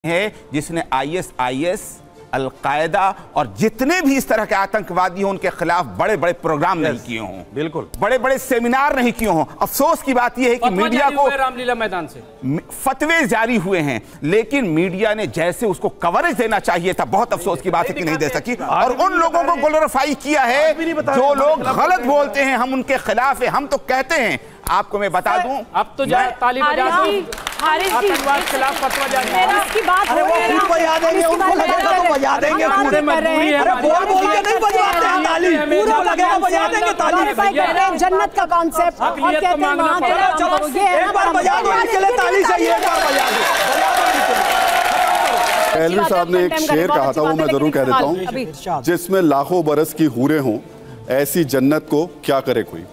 है जिसने ISIS, al Qaeda और जितने भी इस तरह के आतंकवादी हों उनके खिलाफ बड़े बड़े प्रोग्राम नहीं किए हों, बिल्कुल बड़े बड़े सेमिनार नहीं किए हों। अफसोस की बात यह है कि मीडिया को रामलीला मैदान से फतवे जारी हुए हैं, लेकिन मीडिया ने जैसे उसको कवरेज देना चाहिए था, बहुत अफसोस की बात है कि नहीं दे सकी। और उन लोगों को ग्लोरीफाई किया है जो लोग गलत बोलते हैं, हम उनके खिलाफ है। हम तो कहते हैं, आपको मैं बता दूं, अब तो जाए ताली बजा दो, आतंकवाद के खिलाफ फतवा जारी की बात हो रही है, बजा देंगे, उनको लगेगा तो बजा देंगे, पूरे मजबूरी है, बोल बोल के नहीं बजवाते हैं ताली, पूरा लगेगा बजा देंगे ताली। जन्नत का कॉन्सेप्ट और कहते हैं वहां के एक बार बजा दो, इनके लिए ताली चाहिए, एक बार बजा दो। पहलवी साहब ने एक शेर कहा था, वो मैं जरूर कह देता हूँ, जिसमें लाखों बरस की हूरें हों, ऐसी जन्नत को क्या करे कोई।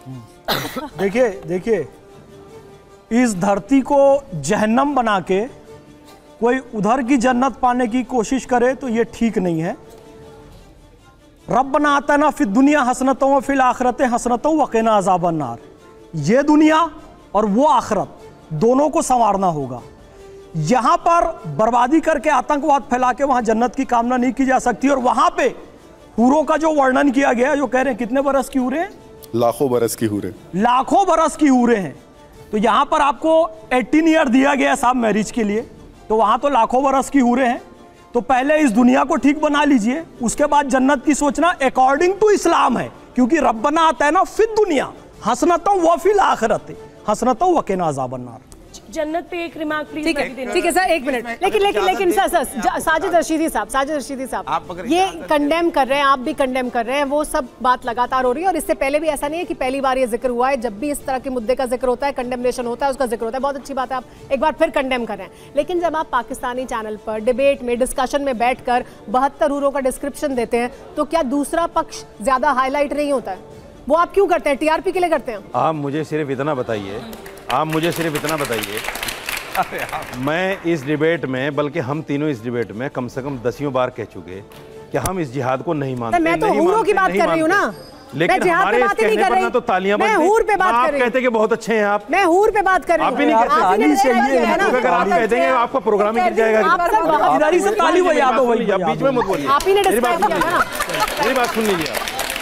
देखिए इस धरती को जहन्नम बना के कोई उधर की जन्नत पाने की कोशिश करे तो ये ठीक नहीं है। रब्बना आतना फिद दुनिया हसनतों व फिल आखिरत हसनतों व क़िना अज़ाबन नार। ये दुनिया और वो आखिरत दोनों को संवारना होगा। यहां पर बर्बादी करके आतंकवाद फैला के वहां जन्नत की कामना नहीं की जा सकती। और वहां पे हूरों का जो वर्णन किया गया, जो कह रहे हैं कितने बरस की हूरें, लाखों बरस की हूरें, लाखों बरस की हूरें हैं। तो यहां पर आपको 18 ईयर दिया गया है साहब मैरिज के लिए, तो वहां तो लाखों बरस की हूरें हैं। तो पहले इस दुनिया को ठीक बना लीजिए, उसके बाद जन्नत की सोचना अकॉर्डिंग टू इस्लाम है, क्योंकि रब्बना आता है ना फिद दुनिया हसनतों व फिल आखिरत हसनतों व क़िना अज़ाबन नार। जन्नत पे एक रिमार्क प्लीज। ठीक है सर, एक मिनट। लेकिन सर साजिद रशीदी साहब ये कंडेम कर रहे हैं, आप भी कंडेम कर रहे हैं, वो सब बात लगातार हो रही है। और इससे पहले भी ऐसा नहीं है कि पहली बार ये जिक्र हुआ है, जब भी इस तरह के मुद्दे का जिक्र होता है, कंडेमनेशन होता है, उसका जिक्र होता है। बहुत अच्छी बात है, आप एक बार फिर कंडेम कर रहे हैं। लेकिन जब आप पाकिस्तानी चैनल पर डिबेट में, डिस्कशन में बैठकर 72 हूरों का डिस्क्रिप्शन देते हैं, तो क्या दूसरा पक्ष ज्यादा हाईलाइट नहीं होता है? वो आप क्यों करते हैं? टीआरपी के लिए करते हैं? आप मुझे सिर्फ इतना बताइए, मैं इस डिबेट में, बल्कि हम तीनों इस डिबेट में कम से कम 10 बार कह चुके कि हम इस जिहाद को नहीं मानते। मैं तो हूरों की बात कर रही हूँ ना, लेकिन हमारे इस कहने पर ना तो तालियां बजती, मैं हूर पे बात कर रही हूं। आप कहते कि बहुत अच्छे हैं आप, मैं हूर पे बात कर रही हूं। आप भी नहीं कहते, अगर आप कहते हैं आपका प्रोग्राम ही गिर जाएगा, इधर से ताली बजा दो, बीच में मत बोलिए, आप ही ने डिस्कस किया ना, मेरी बात सुन लीजिए।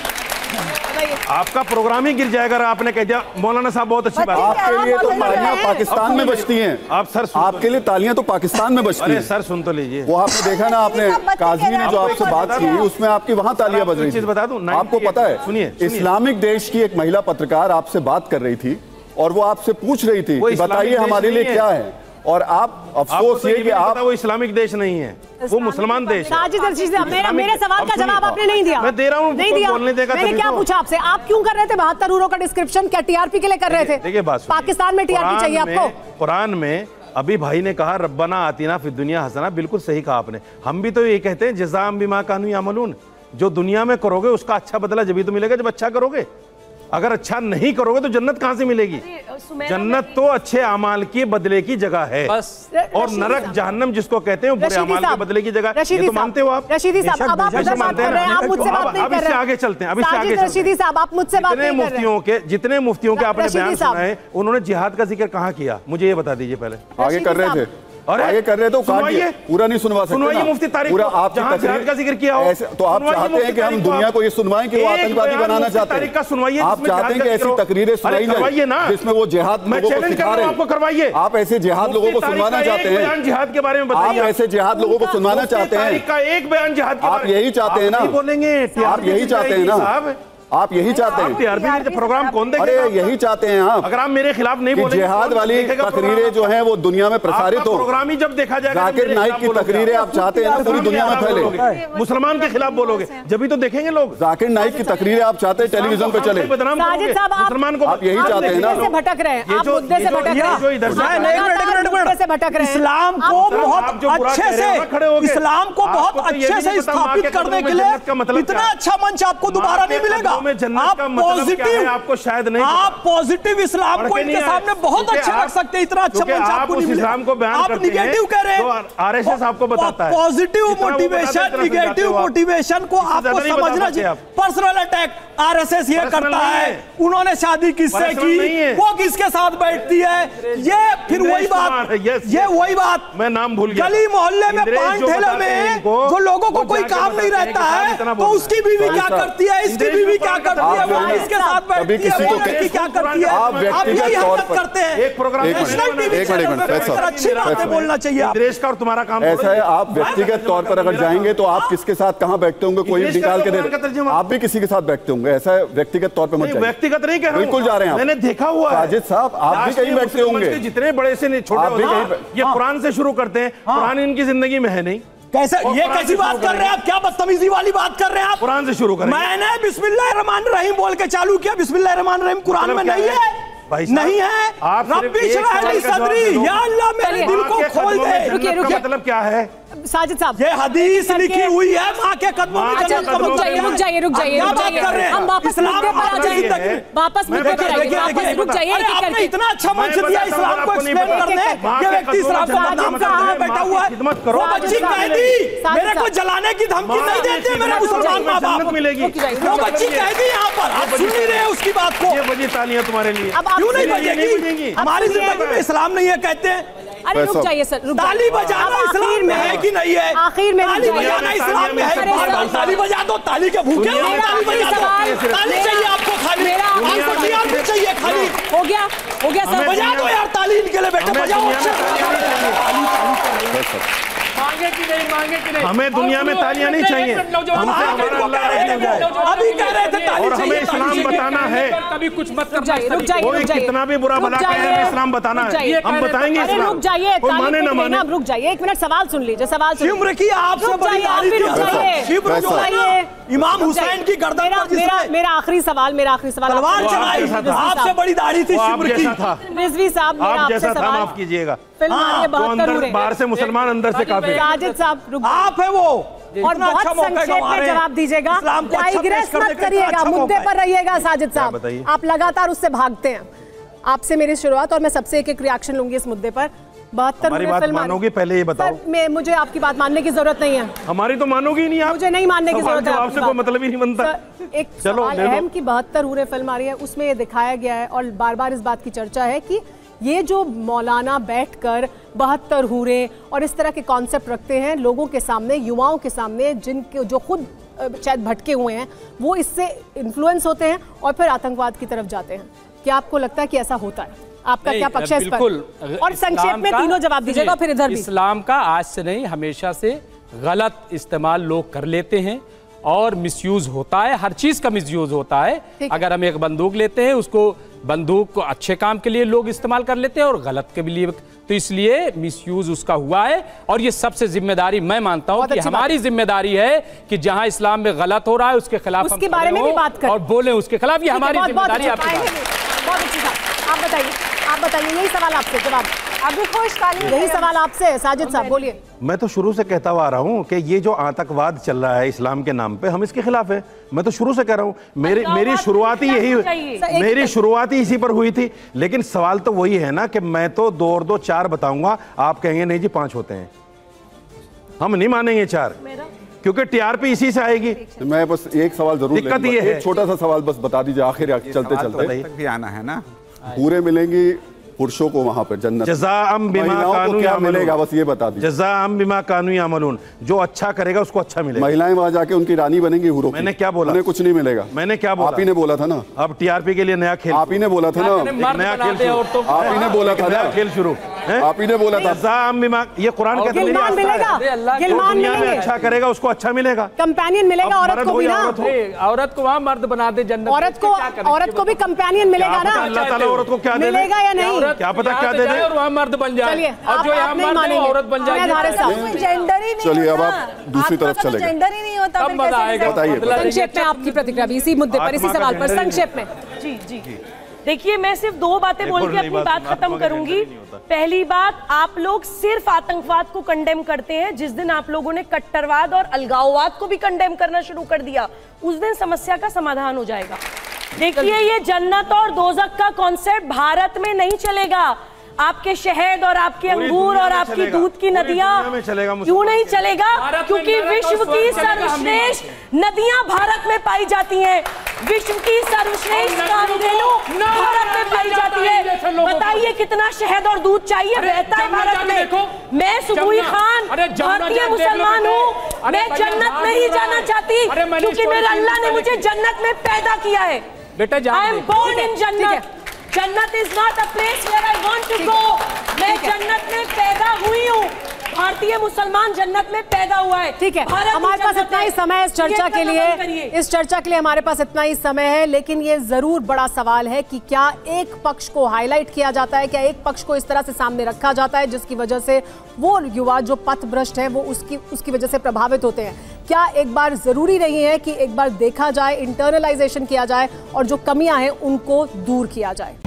आपका प्रोग्राम ही गिर जाएगा। आपने कह दिया मौलाना साहब बहुत अच्छी बात, आपके लिए तो तालियां पाकिस्तान में बजती हैं। आप सर, आपके लिए तालियां तो पाकिस्तान में बजती हैं। सर सुन तो लीजिए, वो आपने देखा ना, आपने काज़मी ने जो आपसे बात की उसमें आपकी वहां तालियां बज रही थी। बता दूं, आपको पता है, सुनिए, इस्लामिक देश की एक महिला पत्रकार आपसे बात कर रही थी और वो आपसे पूछ रही थी कि बताइए हमारे लिए क्या है, और आप अफसोस ये कि आप, वो इस्लामिक देश नहीं है, वो मुसलमान देश है। मेरे सवाल का जवाब आपने नहीं दिया। मैं दे रहा हूँ, नहीं दिया। मैंने क्या पूछा आपसे, आप क्यों कर रहे थे 72 हूरों का डिस्क्रिप्शन? क्या टीआरपी के लिए कर रहे थे? देखिए बात, पाकिस्तान में टीआरपी चाहिए आपको? कुरान में अभी भाई ने कहा रब्बना आतिना फिद दुनिया हसना, बिल्कुल सही कहा आपने। हम भी तो ये कहते हैं जज़ाअम बिमा कानू यामलून, जो दुनिया में करोगे उसका अच्छा बदला जब तो मिलेगा जब अच्छा करोगे। अगर अच्छा नहीं करोगे तो जन्नत कहां से मिलेगी? जन्नत तो अच्छे अमाल के बदले की जगह है, और नरक जहन्नम जिसको कहते हैं बुरे अमाल के बदले की जगह। ये तो मानते हो आप? रशीदी साहब, अब आप मानते हैं, आप मुझसे बात नहीं कर रहे हैं। आगे चलते हैं, अभी से आगे। रशीदी साहब, आप मुझसे बात नहीं कर रहे हैं। जितने मुफ्तियों के आपने बयान सुना है, उन्होंने जिहाद का जिक्र कहाँ किया, मुझे ये बता दीजिए पहले। आगे कर रहे थे, आगे कर रहे तो पूरा नहीं सुनवा सकते ना, मुफ्ती तारिक पूरा आपकी तकरीर का जिक्र किया हो, तो आप चाहते हैं कि हम दुनिया को ये सुनवाएं कि वो आतंकवादी बनाना चाहते हैं। आप चाहते हैं कि ऐसी तकरीरें सुनाई जाए जिसमें वो जिहाद लोगों को सिखा रहे हैं। करवाइए, आप ऐसे जिहाद लोगों को सुनवाना चाहते हैं, जिहाद के बारे में आप ऐसे जिहाद लोगों को सुनवाना चाहते हैं। एक बयान जिहाद, आप यही चाहते हैं ना, बोलेंगे आप यही चाहते हैं ना, आप यही चाहते हैं। प्रोग्राम कौन देखेगा? अरे यही चाहते हैं आप। अगर आप मेरे खिलाफ नहीं बोलेंगे, जिहाद वाली तकरीरें जो हैं वो दुनिया में प्रसारित हो। प्रोग्राम ही जब देखा जाएगा, जाकिर नाइक की तकरीरें आप चाहते हैं ना पूरी दुनिया में फैले, मुसलमान के खिलाफ बोलोगे जब भी तो देखेंगे लोग। जाकिर नाइक की तकरीरें आप चाहते हैं टेलीविजन पे चले, मुसलमान को आप यही चाहते हैं ना। भटक रहे हैं, आप मुद्दे से भटक रहे हैं। इस्लाम को बहुत अच्छे से, इस्लाम को बहुत अच्छे से स्थापित करने के लिए इतना अच्छा मंच आपको दोबारा नहीं मिलेगा। में जन्नत का मतलब क्या है आपको शायद नहीं, आप पॉजिटिव इस्लाम को इनके सामने बहुत अच्छा रख सकते हैं, इतना अच्छा मंच आपको नहीं मिलेगा। इस्लाम को बयान आप निगेटिव कह रहे हैं, आरएसएस आपको बताता है। पॉजिटिव मोटिवेशन, निगेटिव मोटिवेशन को आपको समझना चाहिए। पर्सनल अटैक आरएसएस ये करता है, उन्होंने शादी किससे की, वो किसके साथ बैठती है, ये फिर वही बात, ये वही बात, मैं नाम भूल गया, गली मोहल्ले में पान ठेले में जो लोगों को कोई काम नहीं रहता है तो उसकी बीवी क्या करती है, इसकी बीवी क्या करती है, वो इसके साथ बैठती है, वो लड़की क्या करती है, आप यही हरकत करते हैं। एक प्रोग्राम अच्छी बातें बोलना चाहिए देश का और तुम्हारा काम ऐसा है। आप व्यक्तिगत तौर पर अगर जाएंगे तो आप किसके साथ कहाँ बैठते होंगे, कोई निकाल के दे, आप भी किसी के साथ बैठते होंगे, ऐसा है। व्यक्तिगत तौर पर मत जाइए। व्यक्तिगत नहीं कह रहा हूं, बिल्कुल जा रहे हैं, मैंने देखा हुआ है। साजिद साहब आप भी कहीं बैठते होंगे, जितने बड़े से छोटे ये कुरान से शुरू करते हैं, कुरान इनकी जिंदगी में है नहीं। कैसे ये कैसी बात कर रहे हैं आप, क्या बदतमीजी वाली बात कर रहे हैं आप। कुरान से शुरू करें। मैंने बिस्मिल्लाहिर्रहमानिर्रहीम बोल के चालू किया, बिस्मिल्लाहिर्रहमानिर्रहीम कुरान में नहीं है, नहीं है। रब्बी इश्रह ली सदरी, या अल्लाह मेरे दिल को खोल दे। रुकिए मतलब क्या है साजिद साहब, ये हदीस लिखी हुई है, माँ के कदमों में अच्छा रुक जाइए हम वापस मुद्दे पर आ जाएंगे, वापस मुद्दे पर आएंगे, वापस रुक जाइए। आपने इतना अच्छा मंच दिया इस्लाम को एक्सप्लेन करने, ये व्यक्ति इस्लाम का बदनाम करने बैठा हुआ है। वो बच्ची कैदी मेरे को जलाने की धमकी नहीं देते मेरे मुसलमान माँ बाप, मिलेगी। वो बच्ची कैदी यहाँ पर, आप सुन नहीं रहे उसकी बात को। ये बजी तालियां तुम्हारे लिए, क्यों नहीं बजेगी? हमारी जिंदगी में इस्लाम नहीं है कहते हैं। अरे रुक जाइए सर, ताली बजाना इस्लाम में है कि नहीं है? आखिर में ताली बजाना इस्लाम में है। ताली बजा दो, ताली के भूखे हो, ताली बजा दो। ताली चाहिए आपको खाली, आपको चाहिए खाली। हो गया सर, बजा दो यार ताली इनके लिए, बेटे बजाओ। मांगे कि नहीं, हमें दुनिया में तालियां नहीं चाहिए, हमसे हमारा अल्लाह रहने जाए। अभी कह रहे थे ताली और हमें इस्लाम बताना है, कभी कुछ मत रुक जाइए कोई कितना भी बुरा भला कहे हमें इस्लाम बताना है, हम बताएंगे इस्लाम। रुक जाइए, कोई माने ना माने, रुक जाइए एक मिनट, सवाल सुन लीजिए, सवाल सुन शिब्र की आपसे बड़ी दाढ़ी थी, शिब्र जो है ना इमाम हुसैन की गर्दन पर जिसने मेरा आखिरी सवाल तलवार चलाई, आपसे बड़ी दाढ़ी थी शिब्र की। रिजवी साहब आप जैसा था, माफ कीजिएगा। बाहर से मुसलमान, अंदर से काफिर। साजिद साहब आप है वो, और बहुत संक्षेप में जवाब दीजिएगा, डाइग्रेस मत करिएगा, मुद्दे पर रहिएगा। साजिद साहब आप लगातार उससे भागते हैं, आपसे मेरी शुरुआत और मैं सबसे एक रिएक्शन लूंगी इस मुद्दे पर। 72 बात मानोगी, पहले ये बताओ। मुझे आपकी बात मानने की जरूरत नहीं है। हमारी तो मानोगी ही नहीं आप, मुझे नहीं मानने की जरूरत है, आपसे कोई मतलब ही नहीं बनता। एक सवाल अहम की 72 हूरे फिल्म आ रही है, उसमें ये दिखाया गया है और बार बार इस बात की चर्चा है कि ये जो मौलाना बैठकर 72 हूरे और इस तरह के कॉन्सेप्ट रखते हैं लोगों के सामने, युवाओं के सामने, जिनके जो खुद शायद भटके हुए हैं, वो इससे इन्फ्लुएंस होते हैं और फिर आतंकवाद की तरफ जाते हैं। क्या आपको लगता है कि ऐसा होता है? आपका क्या पक्ष है इस पर? और संक्षेप में तीनों जवाब दीजिएगा, फिर इधर भी। इस्लाम का आज से नहीं, हमेशा से गलत इस्तेमाल लोग कर लेते हैं और मिसयूज होता है, हर चीज का मिसयूज होता है। अगर हम एक बंदूक लेते हैं, उसको बंदूक को अच्छे काम के लिए लोग इस्तेमाल कर लेते हैं और गलत के लिए, तो इसलिए मिसयूज उसका हुआ है। और ये सबसे जिम्मेदारी मैं मानता हूं कि हमारी जिम्मेदारी है कि जहां इस्लाम में गलत हो रहा है उसके खिलाफ उसके बारे में भी बात करें और बोले उसके खिलाफ, ये हमारी जिम्मेदारी। बहुत अच्छी बात, आप बताइए, यही सवाल आपसे जवाब। अभी खुश यही सवाल आपसे साजिद साहब, बोलिए। मैं तो शुरू से कहता हुआ आ रहा हूँ कि ये जो आतंकवाद चल रहा है इस्लाम के नाम पे, हम इसके खिलाफ है। मैं तो शुरू से कह रहा हूँ, मेरी शुरुआत ही इसी पर हुई थी। लेकिन सवाल तो वही है ना कि मैं तो 2 और 2 4 बताऊंगा, आप कहेंगे नहीं जी 5 होते हैं, हम नहीं मानेंगे 4, क्योंकि टीआरपी इसी से आएगी। मैं बस एक सवाल जरूर, दिक्कत ये है, छोटा सा सवाल बस बता दीजिए आखिर चलते चलते भी आना है ना। पूरे मिलेंगी पुरुषों को वहां पर जन्नत, जज़ाअम बिमा कानू क्या मिलेगा बस ये बता दीजिए। जज़ाअम बिमा कानू यामलून, जो अच्छा करेगा उसको अच्छा मिलेगा। महिलाएं वहां जाके उनकी रानी बनेंगी हुरों की। मैंने क्या बोला? उन्हें कुछ नहीं मिलेगा। मैंने क्या बोला? आप ही ने बोला था ना। अब टीआरपी के लिए नया खेल, आप ही ने बोला था ना, नया खेल शुरू, आप ही ने बोला था ना, खेल शुरू, आप ही ने बोला था। जज़ाअम बिमा, ये कुरान कहता है दुनिया में अच्छा करेगा उसको अच्छा मिलेगा, कंपेनियन मिलेगा। औरत को भी ना, औरत को वहां मर्द बना दे जन्नत, औरत को भी कंपेनियन मिलेगा ना। अल्लाह ताला औरत को क्या मिलेगा या नहीं, क्या पता क्या दे दे, और वहां मर्द बन जाए, और जो यहाँ मर्द है औरत बन जाए। जेंडर ही नहीं, चलिए अब आप दूसरी तरफ चले गए। जेंडर ही नहीं होता, तब मजा आएगा। बताइए संक्षेप में आपकी प्रतिक्रिया भी इसी मुद्दे पर, इसी सवाल पर संक्षेप में। जी देखिए मैं सिर्फ 2 बातें बोल के अपनी बात खत्म करूंगी। पहली बात, आप लोग सिर्फ आतंकवाद को कंडेम करते हैं। जिस दिन आप लोगों ने कट्टरवाद और अलगाववाद को भी कंडेम करना शुरू कर दिया, उस दिन समस्या का समाधान हो जाएगा। देखिए ये जन्नत और दोज़ख का कॉन्सेप्ट भारत में नहीं चलेगा। आपके शहद और आपके अंगूर और आपकी दूध की नदियां क्यों नहीं चलेगा? क्योंकि विश्व की सर्वश्रेष्ठ नदियां भारत में पाई जाती हैं। विश्व की सर्वश्रेष्ठ कामधेनु भारत में पाई जाती है। बताइए कितना शहद और दूध चाहिए, बहता है भारत में। मैं सुबुई खान भारतीय मुसलमान हूँ। मैं जन्नत में ही जाना चाहती क्योंकि मेरे अल्लाह ने मुझे जन्नत में पैदा किया है। आई एम बोर्न इन जन्नत। जन्नत is not a place where I want to go. मैं जन्नत में पैदा हुई हूँ। भारतीय मुसलमान जन्नत में पैदा हुआ है। ठीक है, हमारे पास इतना ही समय है इस चर्चा के लिए। इस चर्चा के लिए हमारे पास इतना ही समय है, लेकिन ये जरूर बड़ा सवाल है कि क्या एक पक्ष को हाईलाइट किया जाता है, क्या एक पक्ष को इस तरह से सामने रखा जाता है जिसकी वजह से वो युवा जो पथभ्रष्ट है वो उसकी वजह से प्रभावित होते हैं। क्या एक बार जरूरी नहीं है कि एक बार देखा जाए, इंटरनलाइजेशन किया जाए और जो कमियां हैं उनको दूर किया जाए?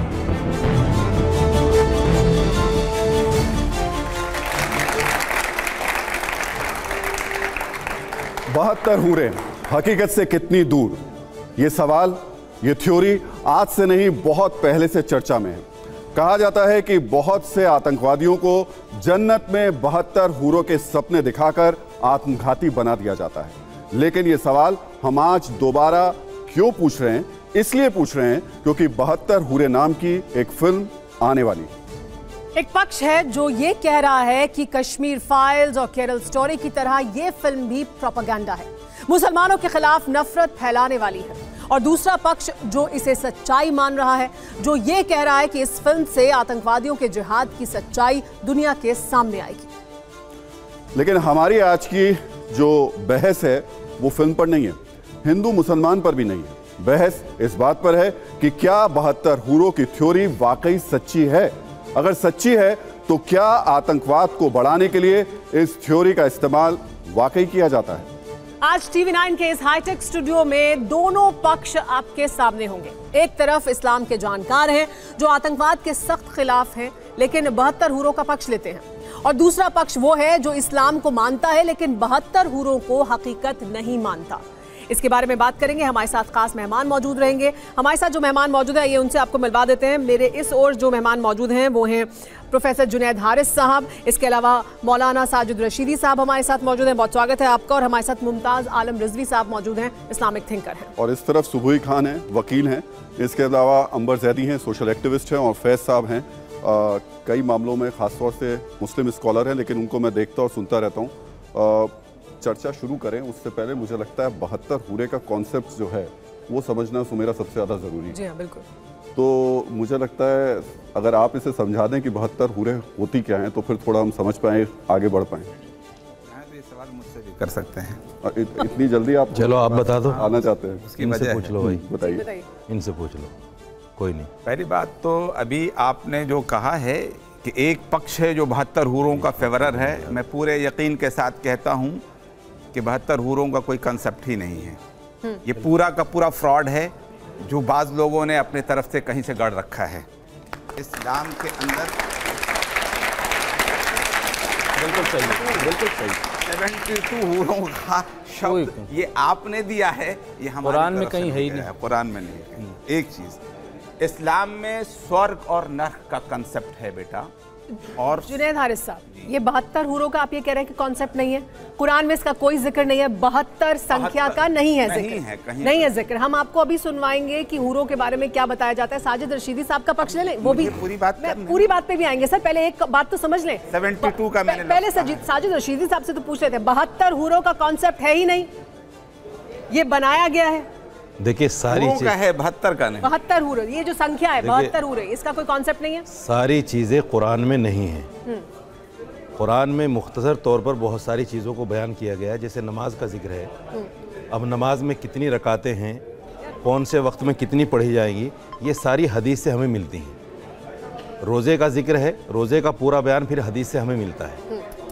बहत्तर हूरे हकीकत से कितनी दूर, ये सवाल, ये थ्योरी आज से नहीं बहुत पहले से चर्चा में है। कहा जाता है कि बहुत से आतंकवादियों को जन्नत में 72 हूरों के सपने दिखाकर आत्मघाती बना दिया जाता है। लेकिन ये सवाल हम आज दोबारा क्यों पूछ रहे हैं? इसलिए पूछ रहे हैं क्योंकि 72 हूरे नाम की एक फिल्म आने वाली है। एक पक्ष है जो ये कह रहा है कि कश्मीर फाइल्स और केरल स्टोरी की तरह ये फिल्म भी प्रोपेगेंडा है, मुसलमानों के खिलाफ नफरत फैलाने वाली है। और दूसरा पक्ष जो इसे सच्चाई मान रहा है, जो ये कह रहा है कि इस फिल्म से आतंकवादियों के जिहाद की सच्चाई दुनिया के सामने आएगी। लेकिन हमारी आज की जो बहस है वो फिल्म पर नहीं है, हिंदू मुसलमान पर भी नहीं है। बहस इस बात पर है कि क्या 72 हूरों की थ्योरी वाकई सच्ची है। अगर सच्ची है तो क्या आतंकवाद को बढ़ाने के लिए इस थ्योरी का इस्तेमाल वाकई किया जाता है? आज TV9 के इस हाईटेक स्टूडियो में दोनों पक्ष आपके सामने होंगे। एक तरफ इस्लाम के जानकार हैं जो आतंकवाद के सख्त खिलाफ हैं लेकिन 72 हूरों का पक्ष लेते हैं, और दूसरा पक्ष वो है जो इस्लाम को मानता है लेकिन 72 हूरों को हकीकत नहीं मानता। इसके बारे में बात करेंगे। हमारे साथ खास मेहमान मौजूद रहेंगे। हमारे साथ जो मेहमान मौजूद है ये उनसे आपको मिलवा देते हैं। मेरे इस ओर जो मेहमान मौजूद हैं वो हैं प्रोफेसर जुनैद हारिस साहब, इसके अलावा मौलाना साजिद रशीदी साहब हमारे साथ मौजूद हैं। बहुत स्वागत है आपका। और हमारे साथ मुमताज आलम रिजवी साहब मौजूद हैं, इस्लामिक थिंकर हैं। और इस तरफ सुबुई खान हैं, वकील हैं। इसके अलावा अंबर जैदी हैं, सोशल एक्टिविस्ट हैं। और फैज साहब हैं, कई मामलों में खासतौर से मुस्लिम स्कॉलर हैं, लेकिन उनको मैं देखता और सुनता रहता हूँ। चर्चा शुरू करें उससे पहले मुझे लगता है 72 हूरे का कॉन्सेप्ट जो है वो समझना सुमेरा सबसे ज़्यादा ज़रूरी है। जी हाँ, बिल्कुल। तो मुझे लगता है अगर आप इसे समझा दें कि 72 हूरे होती क्या हैं तो फिर थोड़ा हम समझ पाएँ, आगे बढ़ पाएँ। ये सवाल मुझसे भी कर सकते हैं। इतनी जल्दी आप चलो आप बता दो, आना चाहते हैं? इनसे पूछ लो भाई, बताइए। इनसे पूछ लो, कोई नहीं। पहली बात तो अभी आपने जो कहा है कि एक पक्ष है जो 72 हूरों का फेवरर है, मैं पूरे यकीन के साथ कहता हूँ कि 72 हूरों का कोई कंसेप्ट ही नहीं है। ये पूरा का पूरा फ्रॉड है जो बाज़ लोगों ने अपने तरफ से कहीं से गढ़ रखा है। इस्लाम के अंदर बिल्कुल सही, बिल्कुल सही 72 हूरों का शब्द ये आपने दिया है, ये हमारे कुरान में कहीं है ही नहीं। कुरान में नहीं है। एक चीज़, इस्लाम में स्वर्ग और नरक का कंसेप्ट है बेटा। और जुनैद हारिस साहब, ये 72 हूरों का आप ये कह रहे हैं कि कॉन्सेप्ट नहीं है, कुरान में इसका कोई जिक्र नहीं है, 72 संख्या का नहीं है जिक्र, नहीं है जिक्र। हम आपको अभी सुनवाएंगे कि हूरों के बारे में क्या बताया जाता है। साजिद रशीदी साहब का पक्ष ले लें, वो भी पूरी बात पे भी आएंगे। सर पहले एक बात तो समझ लें, 72 का मैंने पहले साजिद रशीदी साहब से तो पूछ लेते हैं। 72 हूरों का कॉन्सेप्ट है ही नहीं, ये बनाया गया है। देखिए सारी चीज का है, 72 का नहीं। 72 हूरे, ये जो संख्या है 72 हूरे, इसका कोई कॉन्सेप्ट नहीं है। सारी चीजें कुरान में नहीं है। कुरान में मुख्तसर तौर पर बहुत सारी चीज़ों को बयान किया गया है, जैसे नमाज का जिक्र है। अब नमाज में कितनी रकातें हैं, कौन से वक्त में कितनी पढ़ी जाएंगी, ये सारी हदीस से हमें मिलती हैं। रोज़े का जिक्र है, रोज़े का पूरा बयान फिर हदीस से हमें मिलता है।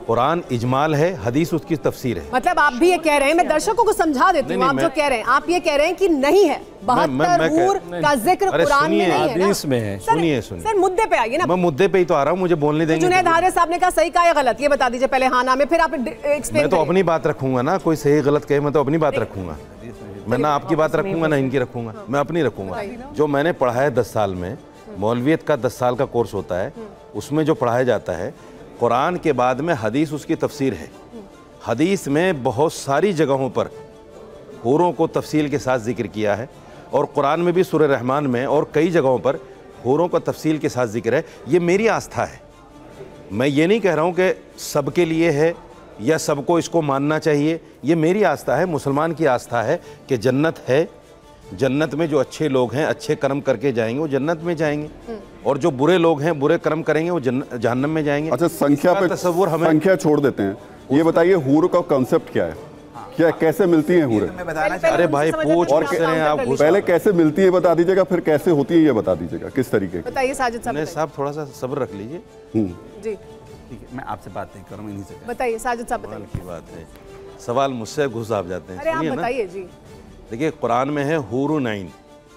कुरान इजमाल है, हदीस उसकी तफसीर है। मतलब आप भी ये कह रहे हैं, मैं दर्शकों को समझा देती हूँ, आप जो कह रहे हैं, आप ये कह रहे हैं कि नहीं है, 72 हूर का जिक्र कुरान में नहीं है, हदीस में है। सुनिए सर मुद्दे पे आइए ना। मैं मुद्दे पे ही तो आ रहा हूँ, मुझे बोलने देंगे। जुनैद हारिस साहब ने कहा सही कहा या गलत, ये बता दीजिए पहले हाँ ना में, फिर आप एक्सप्लेन। मैं तो अपनी बात रखूंगा ना, कोई सही गलत कहे मैं तो अपनी बात रखूंगा। मैं ना आपकी बात रखूंगा ना इनकी रखूंगा, मैं अपनी रखूंगा। जो मैंने पढ़ा है 10 साल में, मौलवियत का 10 साल का कोर्स होता है, उसमें जो पढ़ाया जाता है, कुरान के बाद में हदीस उसकी तफसीर है। हदीस में बहुत सारी जगहों पर हूरों को तफसील के साथ जिक्र किया है, और कुरान में भी सूरह रहमान में और कई जगहों पर हूरों का तफसील के साथ जिक्र है। ये मेरी आस्था है, मैं ये नहीं कह रहा हूँ कि सबके लिए है या सबको इसको मानना चाहिए। ये मेरी आस्था है, मुसलमान की आस्था है कि जन्नत है, जन्नत में जो अच्छे लोग हैं अच्छे कर्म करके जाएंगे वो जन्नत में जाएंगे, और जो बुरे लोग हैं बुरे कर्म करेंगे वो जहन्नम में जाएंगे। अच्छा, संख्या पे तसव्वुर हमें संख्या छोड़ देते हैं, ये बताइए हूर का कॉन्सेप्ट क्या है, क्या कैसे मिलती हैं हूरें? अरे भाई पूछ और आप पहले कैसे मिलती है बता दीजिएगा, फिर कैसे होती है ये बता दीजिएगा, किस तरीके की? बताइए साजिद साहब, थोड़ा सा सब्र रख लीजिए जी। ठीक है, मैं आपसे बात नहीं करूँ, इन्हीं से बताइए साजिद साहब, बताइए। की बात है, सवाल मुझसे घुस आप जाते हैं। अरे आप बताइए जी। देखिए कुरान में है हूरुन नाइन,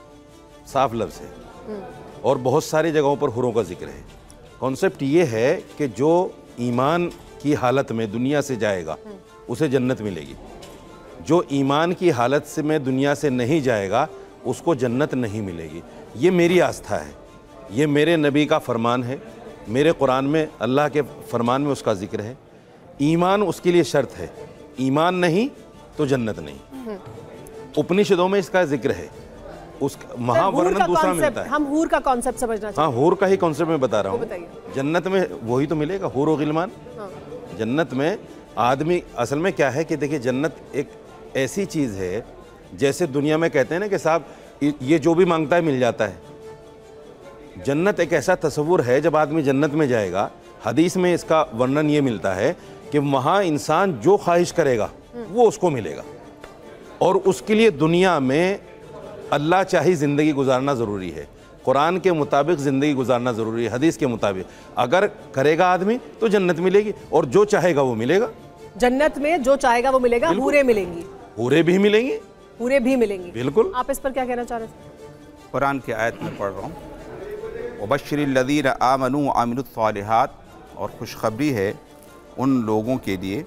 साफ लफ्ज़ है, और बहुत सारी जगहों पर हुरों का जिक्र है। कॉन्सेप्ट ये है कि जो ईमान की हालत में दुनिया से जाएगा उसे जन्नत मिलेगी, जो ईमान की हालत से में दुनिया से नहीं जाएगा उसको जन्नत नहीं मिलेगी। ये मेरी आस्था है, ये मेरे नबी का फरमान है, मेरे कुरान में अल्लाह के फरमान में उसका जिक्र है। ईमान उसके लिए शर्त है, ईमान नहीं तो जन्नत नहीं। उपनिषदों में इसका जिक्र है, उस महावर्णन दूसरा मिलता है। हम हूर का कॉन्सेप्ट समझना चाहिए। हाँ, हूर का ही कॉन्सेप्ट मैं बता रहा हूँ। जन्नत में वही तो मिलेगा, हूर व गिलमान। जन्नत में आदमी असल में क्या है कि देखिए, जन्नत एक ऐसी चीज़ है जैसे दुनिया में कहते हैं ना कि साहब ये जो भी मांगता है मिल जाता है। जन्नत एक ऐसा तस्वुर है, जब आदमी जन्नत में जाएगा, हदीस में इसका वर्णन ये मिलता है कि वहाँ इंसान जो ख्वाहिश करेगा वो उसको मिलेगा, और उसके लिए दुनिया में अल्लाह चाही ज़िंदगी गुजारना ज़रूरी है, कुरान के मुताबिक ज़िंदगी गुजारना ज़रूरी है, हदीस के मुताबिक। अगर करेगा आदमी तो जन्नत मिलेगी, और जो चाहेगा वो मिलेगा। जन्नत में जो चाहेगा वो मिलेगा, हूरें मिलेंगी, हूरें भी मिलेंगी, हूरें भी मिलेंगी। बिल्कुल। आप इस पर क्या कहना चाह रहे थे? कुरान की आयत में पढ़ रहा हूँ, वबश्शिरिल लज़ीना आमनू व अमिलुस सालिहात, और खुशखबरी है उन लोगों के लिए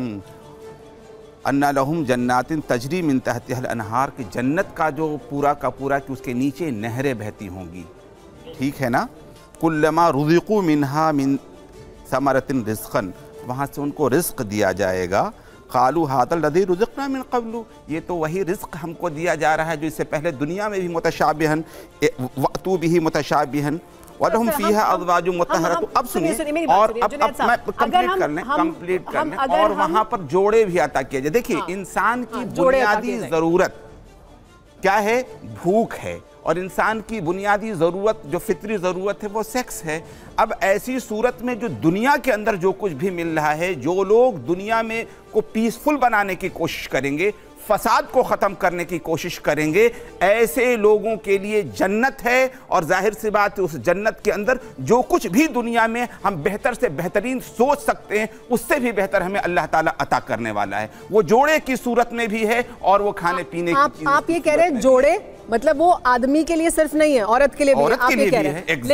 अन्ना लहुम जन्नातिन तजरी मिन तहतिहल अनहार, की जन्नत का जो पूरा का पूरा कि उसके नीचे नहरें बहती होंगी, ठीक है ना। कुल्लमा रुज़िक़ू मिन्हा मिन समरतिन रिज़्क़न, वहाँ से उनको रिज़्क़ दिया जाएगा। क़ालू हाज़ल लज़ी रुज़िक़ना मिन क़ब्लु, ये तो वही रिज़्क़ हमको दिया जा रहा है जो इससे पहले दुनिया में भी मुतशाबिहन वअतू बिही मुतशाबिहन वलहुम फीहा अज़वाजुम मुतहहरतुन। अब सुनिए, और अब मैं कंप्लीट कर लें, और वहाँ पर जोड़े भी अता किए जाए। देखिए, इंसान की बुनियादी ज़रूरत क्या है? भूख है, और इंसान की बुनियादी ज़रूरत जो फितरी ज़रूरत है वो सेक्स है। अब ऐसी सूरत में जो दुनिया के अंदर जो कुछ भी मिल रहा है, जो लोग दुनिया में को पीसफुल बनाने की कोशिश करेंगे, फसाद को ख़त्म करने की कोशिश करेंगे, ऐसे लोगों के लिए जन्नत है। और जाहिर सी बात है, उस जन्नत के अंदर जो कुछ भी दुनिया में हम बेहतर से बेहतरीन सोच सकते हैं, उससे भी बेहतर हमें अल्लाह ताला अता करने वाला है। वो जोड़े की सूरत में भी है, और वो खाने पीने की चीज़। आप ये कह रहे हैं जोड़े मतलब वो आदमी के लिए सिर्फ नहीं है, औरत के लिए भी है, आप ये कह रहे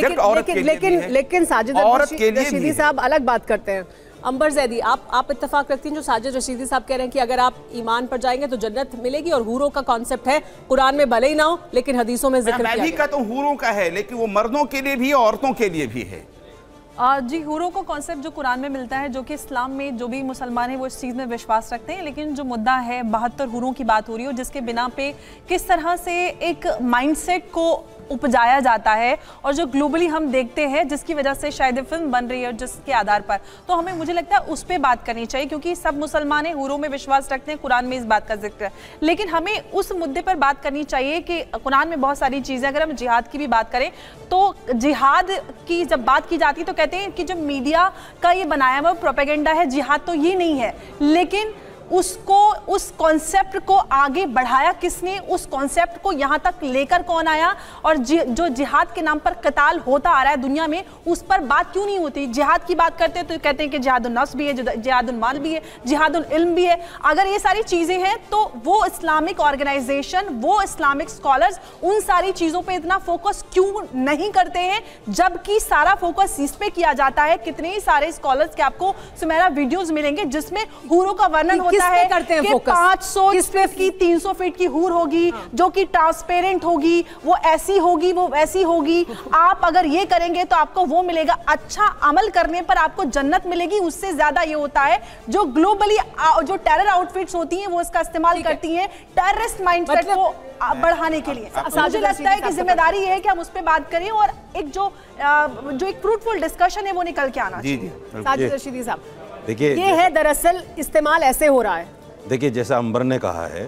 हैं। लेकिन साजिद रशीदी साहब अलग बात करते हैं। अंबर जैदी, आप इत्तेफाक रखती हैं जो साजिद रशीदी साहब कह रहे हैं कि अगर आप ईमान पर जाएंगे तो जन्नत मिलेगी, और हूरों का कॉन्सेप्ट है कुरान में भले ही ना हो लेकिन हदीसों में जिक्र किया गया। तो हूरों का है, लेकिन वो मर्दों के लिए भी है, औरतों के लिए भी है। जी, हूरों का कॉन्सेप्ट जो कुरान में मिलता है, जो कि इस्लाम में जो भी मुसलमान है वो इस चीज़ में विश्वास रखते हैं, लेकिन जो मुद्दा है 72 हूरों की बात हो रही है, जिसके बिना पे किस तरह से एक माइंडसेट को उपजाया जाता है, और जो ग्लोबली हम देखते हैं जिसकी वजह से शायद फिल्म बन रही है जिसके आधार पर, तो हमें मुझे लगता है उस पर बात करनी चाहिए, क्योंकि सब मुसलमान हूरों में विश्वास रखते हैं, कुरान में इस बात का जिक्र है। लेकिन हमें उस मुद्दे पर बात करनी चाहिए कि कुरान में बहुत सारी चीज़ें, अगर हम जिहाद की भी बात करें तो जिहाद की जब बात की जाती है तो कहते हैं कि जो मीडिया का ये बनाया हुआ प्रोपेगेंडा है, जिहाद तो ये नहीं है, लेकिन उसको, उस कॉन्सेप्ट को आगे बढ़ाया किसने, उस कॉन्सेप्ट को यहाँ तक लेकर कौन आया, और जो जिहाद के नाम पर कताल होता आ रहा है दुनिया में, उस पर बात क्यों नहीं होती। जिहाद की बात करते हैं तो कहते हैं कि जिहादुन नफ्स भी है, जिहादुन माल भी है, जिहादुल इल्म भी है। अगर ये सारी चीजें हैं तो वो इस्लामिक ऑर्गेनाइजेशन, वो इस्लामिक स्कॉलर्स उन सारी चीजों पे इतना फोकस क्यों नहीं करते हैं, जबकि सारा फोकस इस पे किया जाता है। कितने ही सारे स्कॉलर्स के आपको सुमेरा वीडियोस मिलेंगे जिसमें हूरों का वर्णन होता है कि 500 फीट की 300 फीट की हूर होगी, जो कि ट्रांसपेरेंट होगी, वो ऐसी होगी, वो वैसी होगी, आप अगर ये करेंगे तो आपको वो मिलेगा, अच्छा अमल करने पर आपको जन्नत मिलेगी। उससे ज्यादा ये होता है जो ग्लोबली जो टेरर आउटफिट्स होती हैं वो इसका इस्तेमाल करती हैं टेररिस्ट माइंडसेट को बढ़ाने के लिए। मुझे लगता है कि जिम्मेदारी ये है कि हम उस पर बात करें और एक जो एक फ्रूटफुल डिस्कशन है वो निकल के आना चाहिए। साजिद रशीदी साहब, देखिए ये है दरअसल इस्तेमाल ऐसे हो रहा है। देखिए जैसा अंबर ने कहा है,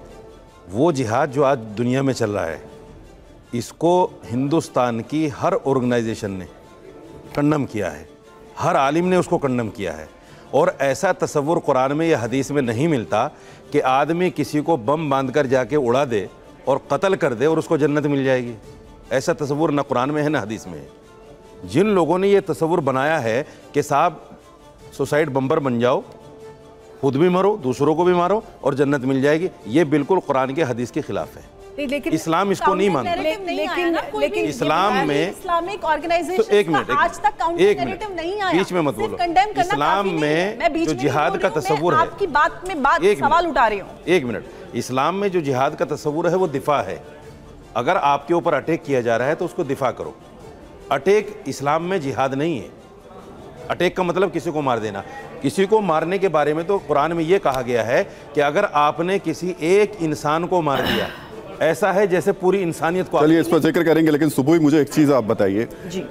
वो जिहाद जो आज दुनिया में चल रहा है, इसको हिंदुस्तान की हर ऑर्गेनाइजेशन ने कंडम किया है, हर आलिम ने उसको कंडम किया है। और ऐसा तसव्वुर कुरान में या हदीस में नहीं मिलता कि आदमी किसी को बम बांधकर जाके उड़ा दे और कत्ल कर दे और उसको जन्नत मिल जाएगी। ऐसा तसव्वुर ना कुरान में है ना हदीस में है। जिन लोगों ने ये तसव्वुर बनाया है कि साहब सुसाइड बम्बर बन जाओ, खुद भी मरो, दूसरों को भी मारो और जन्नत मिल जाएगी, ये बिल्कुल कुरान के हदीस के खिलाफ है। लेकिन इस्लाम इसको नहीं मानता। लेकिन इस्लाम में इस्लामिक ऑर्गेनाइजेशन तो एक मिनट आज तक काउंटर नैरेटिव नहीं आया, बीच में मत बोलो। इस्लाम में जो जिहाद का तस्वुर है, आपकी बात में सवाल उठा रही हूँ, एक मिनट, इस्लाम में जो जिहाद का तस्वुर है वो दिफा है। अगर आपके ऊपर अटैक किया जा रहा है तो उसको दिफा करो। अटैक इस्लाम में जिहाद नहीं है। अटैक का मतलब किसी को मार देना। किसी को मारने के बारे में तो कुरान में ये कहा गया है कि अगर आपने किसी एक इंसान को मार दिया, ऐसा है जैसे पूरी इंसानियत को। चलिए इस पर जिक्र करेंगे, लेकिन सुबह मुझे एक चीज़ आप बताइए जी।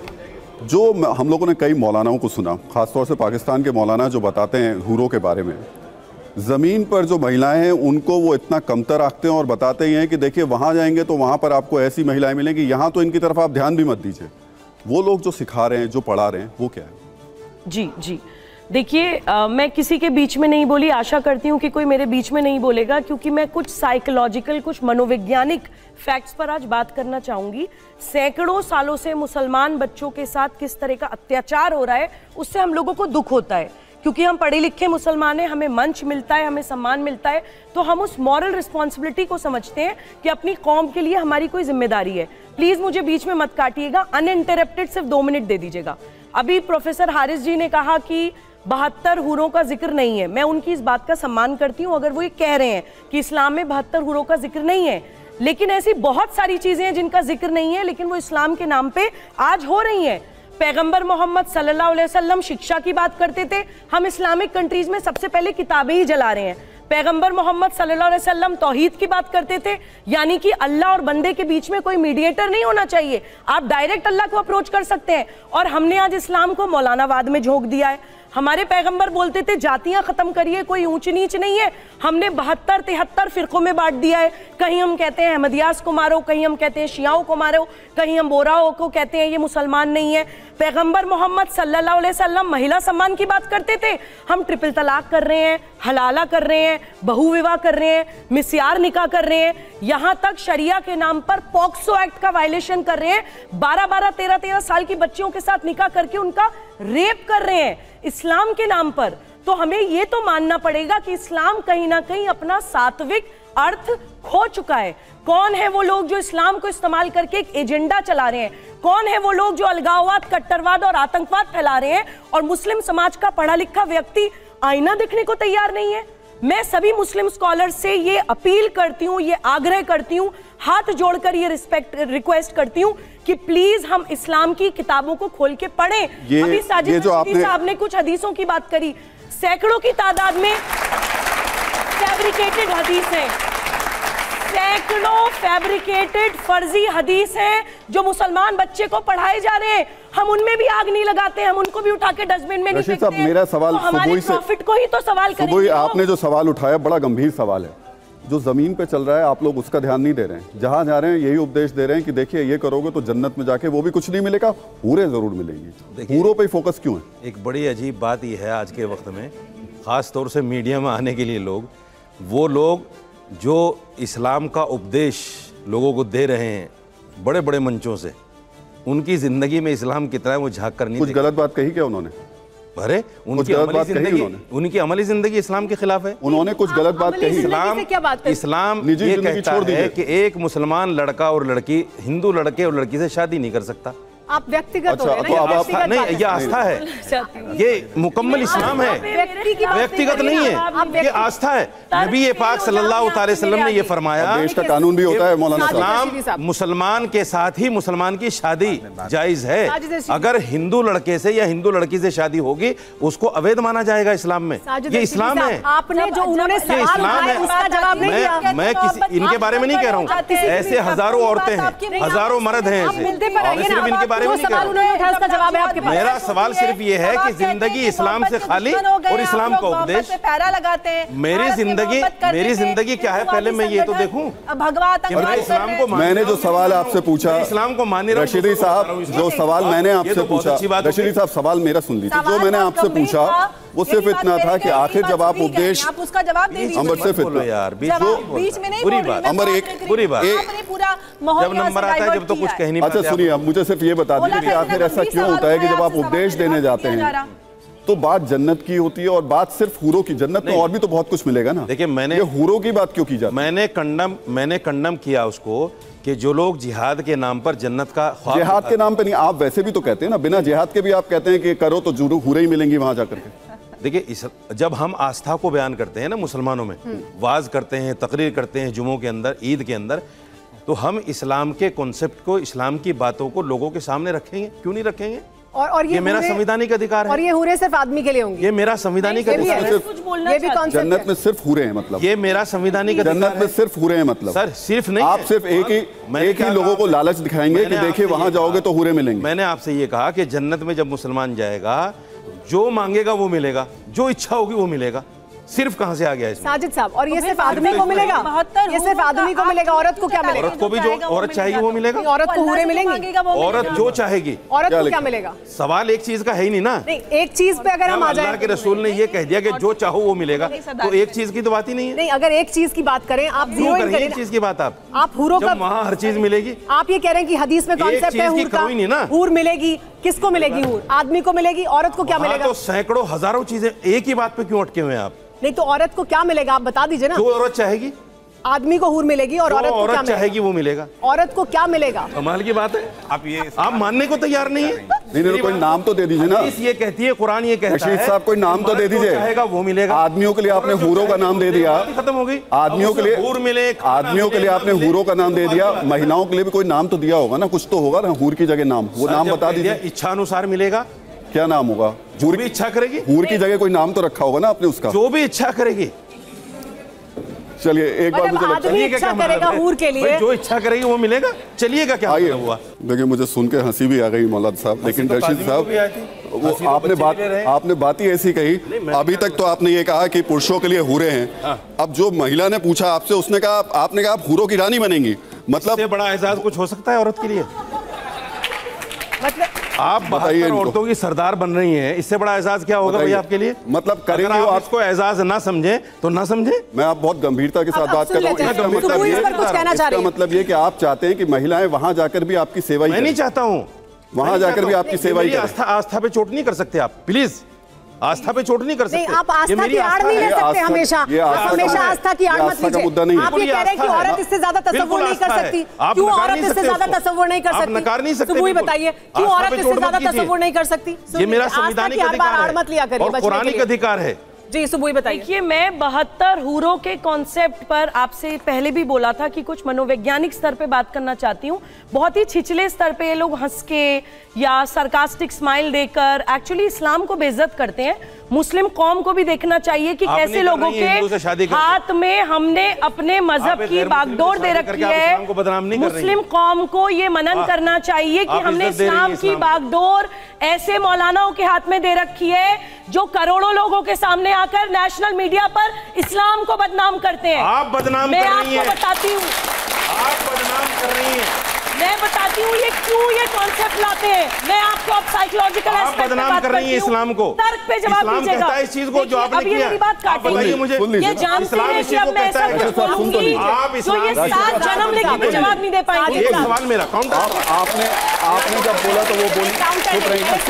जो हम लोगों ने कई मौलानाओं को सुना, खासतौर से पाकिस्तान के मौलाना जो बताते हैं हूरों के बारे में, ज़मीन पर जो महिलाएं हैं उनको वो इतना कमतर आंकते हैं और बताते ही हैं कि देखिए वहाँ जाएंगे तो वहाँ पर आपको ऐसी महिलाएं मिलेंगी, यहाँ तो इनकी तरफ आप ध्यान भी मत दीजिए। वो लोग जो सिखा रहे हैं, जो पढ़ा रहे हैं, वो क्या है? जी जी, देखिए मैं किसी के बीच में नहीं बोली, आशा करती हूँ कि कोई मेरे बीच में नहीं बोलेगा, क्योंकि मैं कुछ साइकोलॉजिकल, कुछ मनोवैज्ञानिक फैक्ट्स पर आज बात करना चाहूँगी। सैकड़ों सालों से मुसलमान बच्चों के साथ किस तरह का अत्याचार हो रहा है, उससे हम लोगों को दुख होता है, क्योंकि हम पढ़े लिखे मुसलमान हैं, हमें मंच मिलता है, हमें सम्मान मिलता है, तो हम उस मॉरल रिस्पॉन्सिबिलिटी को समझते हैं कि अपनी कौम के लिए हमारी कोई जिम्मेदारी है। प्लीज़ मुझे बीच में मत काटिएगा, अनइंटरप्टेड सिर्फ 2 मिनट दे दीजिएगा। अभी प्रोफेसर हारिस जी ने कहा कि 72 हूरों का जिक्र नहीं है। मैं उनकी इस बात का सम्मान करती हूँ अगर वो ये कह रहे हैं कि इस्लाम में 72 हूरों का जिक्र नहीं है, लेकिन ऐसी बहुत सारी चीजें हैं जिनका जिक्र नहीं है, लेकिन वो इस्लाम के नाम पे आज हो रही हैं। पैगंबर मोहम्मद सल्लल्लाहु अलैहि वसल्लम शिक्षा की बात करते थे, हम इस्लामिक कंट्रीज में सबसे पहले किताबें ही जला रहे हैं। पैगंबर मोहम्मद सल्लल्लाहु अलैहि वसल्लम तौहीद की बात करते थे, यानी कि अल्लाह और बंदे के बीच में कोई मीडिएटर नहीं होना चाहिए, आप डायरेक्ट अल्लाह को अप्रोच कर सकते हैं। और हमने आज इस्लाम को मौलानावाद में झोंक दिया है। हमारे पैगंबर बोलते थे जातियां खत्म करिए, कोई ऊंच नीच नहीं है, हमने 72-73 फिरकों में बांट दिया है। कहीं हम कहते हैं अहमदियास को मारो, कहीं हम कहते हैं शियाओं को मारो, कहीं हम बोराओं को कहते हैं ये मुसलमान नहीं है। पैगंबर मोहम्मद सल्लल्लाहु अलैहि वसल्लम महिला सम्मान की बात करते थे, हम ट्रिपल तलाक कर रहे हैं, हलाला कर रहे हैं, बहु विवाह कर रहे हैं, मिस्यार निकाह कर रहे हैं, यहाँ तक शरिया के नाम पर पॉक्सो एक्ट का वायलेशन कर रहे हैं। 12-12, 13-13 साल की बच्चियों के साथ निकाह करके उनका रेप कर रहे हैं इस्लाम के नाम पर। तो हमें ये तो मानना पड़ेगा कि इस्लाम कहीं ना कहीं अपना सात्विक अर्थ खो चुका है। कौन है वो लोग जो इस्लाम को इस्तेमाल करके एक एजेंडा चला रहे हैं? कौन है वो लोग जो अलगाववाद, कट्टरवाद और आतंकवाद फैला रहे हैं? और मुस्लिम समाज का पढ़ा लिखा व्यक्ति आईना देखने को तैयार नहीं है। मैं सभी मुस्लिम स्कॉलर्स से ये अपील करती हूँ, ये आग्रह करती हूँ, हाथ जोड़कर ये रिक्वेस्ट करती हूँ कि प्लीज हम इस्लाम की किताबों को खोल के पढ़ें। अभी साजिद साहब ने कुछ हदीसों की बात करी, सैकड़ों की तादाद में फैब्रिकेटेड हदीस हैं, सैकड़ों फैब्रिकेटेड फर्जी हदीस हैं जो मुसलमान बच्चे को पढ़ाए जा रहे हैं। हम उनमें भी आग नहीं लगाते, हम उनको भी उठा के डस्टबिन में नहीं फेंकते हैं। मेरा सवाल तो हमारे प्रॉफिट को ही तो सवाल करेंगे। आपने जो सवाल उठाया बड़ा गंभीर सवाल है। जो जमीन पे चल रहा है आप लोग उसका ध्यान नहीं दे रहे हैं। जहां जा रहे हैं यही उपदेश दे रहे हैं कि देखिए ये करोगे तो जन्नत में जाके वो भी कुछ नहीं मिलेगा, पूरे जरूर मिलेंगी। पूरों पे फोकस क्यों है? एक बड़ी अजीब बात यह है आज के वक्त में ख़ास तौर से मीडिया में आने के लिए वो लोग जो इस्लाम का उपदेश लोगों को दे रहे हैं बड़े बड़े मंचों से, उनकी ज़िंदगी में इस्लाम कितना है वो झांक कर नहीं कुछ गलत बात कही क्या उन्होंने? अरे उनकी अमली ज़िंदगी इस्लाम के खिलाफ है। उन्होंने कुछ गलत बात कही? इस्लाम ये कहता है कि एक मुसलमान लड़का और लड़की, हिंदू लड़के और लड़की से शादी नहीं कर सकता। आप व्यक्तिगत नहीं, ये आस्था है, ये मुकम्मल इस्लाम है, व्यक्तिगत नहीं है, ये आस्था है। नबी पाक सल्लल्लाहु अलैहि वसल्लम ने ये फरमाया, देश का कानून भी होता है मौलाना साहब, मुसलमान के साथ ही मुसलमान की शादी जायज है। अगर हिंदू लड़के से या हिंदू लड़की से शादी होगी उसको अवैध माना जाएगा इस्लाम में। ये इस्लाम है, आपने जो उन्होंने इस्लाम है। मैं किसी इनके बारे में नहीं कह रहा हूँ, ऐसे हज़ारों औरतें हैं, हज़ारों मर्द हैं ऐसे, सिर्फ इनके बारे में नहीं कह रहा हूँ। मेरा सवाल सिर्फ ये है कि जिंदगी इस्लाम से खाली और इस्लाम का उपदेश, पैरा लगाते हैं। मेरी जिंदगी क्या है पहले मैं ये तो देखूं। भगवान इस्लाम को मैंने जो सवाल आपसे पूछा, इस्लाम को मान रहा हूं। रशीदी साहब जो सवाल मैंने आपसे पूछा, रशीदी साहब सवाल मेरा सुन लीजिए। जो मैंने आपसे पूछा वो सिर्फ इतना था कि आखिर जब आप उपदेश, आप उसका जवाब दे दीजिए। सिर्फ इतना यार, बीच में नहीं बुरी बात, अंबर एक बुरी बात, पूरा माहौल जब नंबर आता है जब तो कुछ कह नहीं पाते। अच्छा सुनिए, अब मुझे सिर्फ ये बता दीजिए कि आखिर ऐसा क्यों होता है कि जब आप उपदेश देने जाते हैं तो बात जन्नत की होती है और बात सिर्फ हूरों की? जन्नत में और भी तो बहुत कुछ मिलेगा ना। देखिए मैंने हूरों की बात क्यों की जाती? मैंने कंडम किया उसको कि जो लोग जिहाद के नाम पर जन्नत का ख्वाब, जिहाद के नाम पे नहीं, आप वैसे भी तो कहते हैं ना, बिना जिहाद के भी आप कहते हैं कि करो तो जरूर हूरें ही मिलेंगी वहां जाकर के। देखिए जब हम आस्था को बयान करते हैं ना मुसलमानों में, वाज करते हैं, तकरीर करते हैं जुमों के अंदर, ईद के अंदर, तो हम इस्लाम के कॉन्सेप्ट को, इस्लाम की बातों को लोगों के सामने रखेंगे, क्यों नहीं रखेंगे? और ये मेरा संवैधानिक अधिकार है। और ये हूरें सिर्फ आदमी के लिए होंगी? ये मेरा संवैधानिक अधिकार है। जन्नत में सिर्फ हूरें हैं मतलब? ये मेरा संवैधानिक अधिकार है। जन्नत में सिर्फ हूरें हैं मतलब? सर सिर्फ नहीं, आप सिर्फ एक ही लोगों को लालच दिखाएंगे कि देखिए वहां जाओगे तो हूरें मिलेंगे। मैंने आपसे ये कहा कि जन्नत में जब मुसलमान जाएगा जो मांगेगा वो मिलेगा, जो इच्छा होगी वो मिलेगा। सिर्फ कहां से आ गया इसमें? साजिद साहब, और ये सिर्फ आदमी को मिलेगा? ये सिर्फ आदमी को मिलेगा? औरत को क्या मिलेगा? औरत को भी जो औरत चाहेगी वो मिलेगा। औरत को हूरें मिलेंगी? औरत जो चाहेगी। औरत को क्या मिलेगा? सवाल एक चीज का है ही नहीं ना। नहीं, एक चीज पे अगर हम आ जाए, अल्लाह के रसूल ने ये कह दिया कि जो चाहो वो मिलेगा, तो एक चीज की तो बात ही नहीं है। नहीं, अगर एक चीज की बात करें, आप जीरो इन करें, एक चीज की बात आप हूरों का, वहाँ हर चीज मिलेगी। आप ये कह रहे हैं कि हदीस में कॉन्सेप्ट है हूर का, हूर मिलेगी। किसको मिलेगी हूर? आदमी को मिलेगी। औरत को क्या मिलेगा? तो सैकड़ों हजारों चीजें, एक ही बात पे क्यों अटके हुए हैं आप? नहीं तो औरत को क्या मिलेगा आप बता दीजिए ना। जो औरत चाहेगी, आदमी को हूर मिलेगी और औरत को क्या चाहेगी वो मिलेगा। औरत को क्या मिलेगा? कमाल की बात है, आप मानने को तैयार नहीं है। नहीं, कोई नाम तो दे दीजिए ना। ये कहती है, कुरान ये कहता है। साहब कोई नाम तो दे दीजिए। चाहेगा वो मिलेगा। आदमियों के लिए आपने हूरों का नाम दे दिया, खत्म हो गई। आदमियों के लिए हूर मिले, आदमियों के लिए आपने हूरों का नाम दे दिया, महिलाओं के लिए भी कोई नाम तो दिया होगा ना, कुछ तो होगा ना हूर की जगह नाम, वो नाम बता दीजिए। इच्छा अनुसार मिलेगा। क्या नाम होगा? हूर भी इच्छा करेगी। हूर की जगह कोई नाम तो रखा होगा ना आपने उसका, जो भी इच्छा करेगी। चलिए एक बार मुझे आदमी इच्छा करेगा हूर के लिए, जो इच्छा करेगी वो मिलेगा। चलिएगा क्या हुआ? देखिए मुझे सुन के हंसी भी आ गई मौलाना साहब, लेकिन रशीद साहब वो आपने बात ही ऐसी कही। अभी तक तो आपने ये कहा कि पुरुषों के लिए हूरें हैं। अब जो महिला ने पूछा आपसे, उसने कहा, आपने कहा आप हूरों की रानी बनेंगी। मतलब इससे बड़ा एहसास कुछ हो सकता है औरत के लिए? मतलब आप 72 औरतों की सरदार बन रही हैं, इससे बड़ा एहसास क्या होगा भाई आपके लिए? मतलब करेंगे आप इसको एहसास ना समझे तो ना समझे। मैं आप बहुत गंभीरता के साथ बात कर रहा हूँ। इसका मतलब ये कि आप चाहते हैं कि महिलाएं वहां जाकर भी आपकी सेवा ही मैं नहीं चाहता हूँ वहां जाकर भी आपकी सेवा ही। आस्था पे चोट नहीं कर सकते आप, प्लीज आस्था पे चोट नहीं कर सकते। आप आस्था की आड़ नहीं ले सकते हमेशा। आस्था की आड़ मत लीजिए। मुद्दा नहीं है। आप ये कह रहे हैं कि औरत इससे ज्यादा तसव्वुर नहीं कर सकती। क्यों औरत इससे ज्यादा तसव्वुर नहीं कर सकती? नकार नहीं सकते। सुबुह बताइए क्यों औरत इससे ज्यादा तसव्वुर नहीं कर सकती? ये मेरा संवैधानिक अधिकार है और कुरानिक अधिकार है। जी सुबुह बताइए। देखिए, मैं 72 हूरों के कॉन्सेप्ट पर आपसे पहले भी बोला था कि कुछ मनोवैज्ञानिक स्तर पे बात करना चाहती हूँ। बहुत ही छिछले स्तर पे ये लोग हंस के या सरकास्टिक स्माइल देकर एक्चुअली इस्लाम को बेइज्जत करते हैं। मुस्लिम कौम को भी देखना चाहिए कि कैसे लोगों के हाथ में हमने अपने मजहब की बागडोर दे रखी है। मुस्लिम कौम को ये मनन करना चाहिए कि हमने इस्लाम की बागडोर ऐसे मौलानाओं के हाथ में दे रखी है जो करोड़ों लोगों के सामने आकर नेशनल मीडिया पर इस्लाम को बदनाम करते हैं। आप बदनाम मैं कर रही हैं। आपको बताती हूँ, आप बदनाम कर रही हैं। मैं बताती हूँ ये क्यों ये कॉन्सेप्ट लाते हैं। मैं आपको अब साइकोलॉजिकल आप बदनाम कर रही हैं इस्लाम को। तर्क पे जवाब दीजिएगा। इस चीज को जो आपने किया, मेरी बात काटिए मुझे। ये जानते हैं कि अब मैं ऐसा कुछ बोलूंगी जो ये 7 जन्म लेके भी जवाब नहीं दे पाएंगे। एक सवाल मेरा आपने जब बोला तो वो बोली चुप रही ना।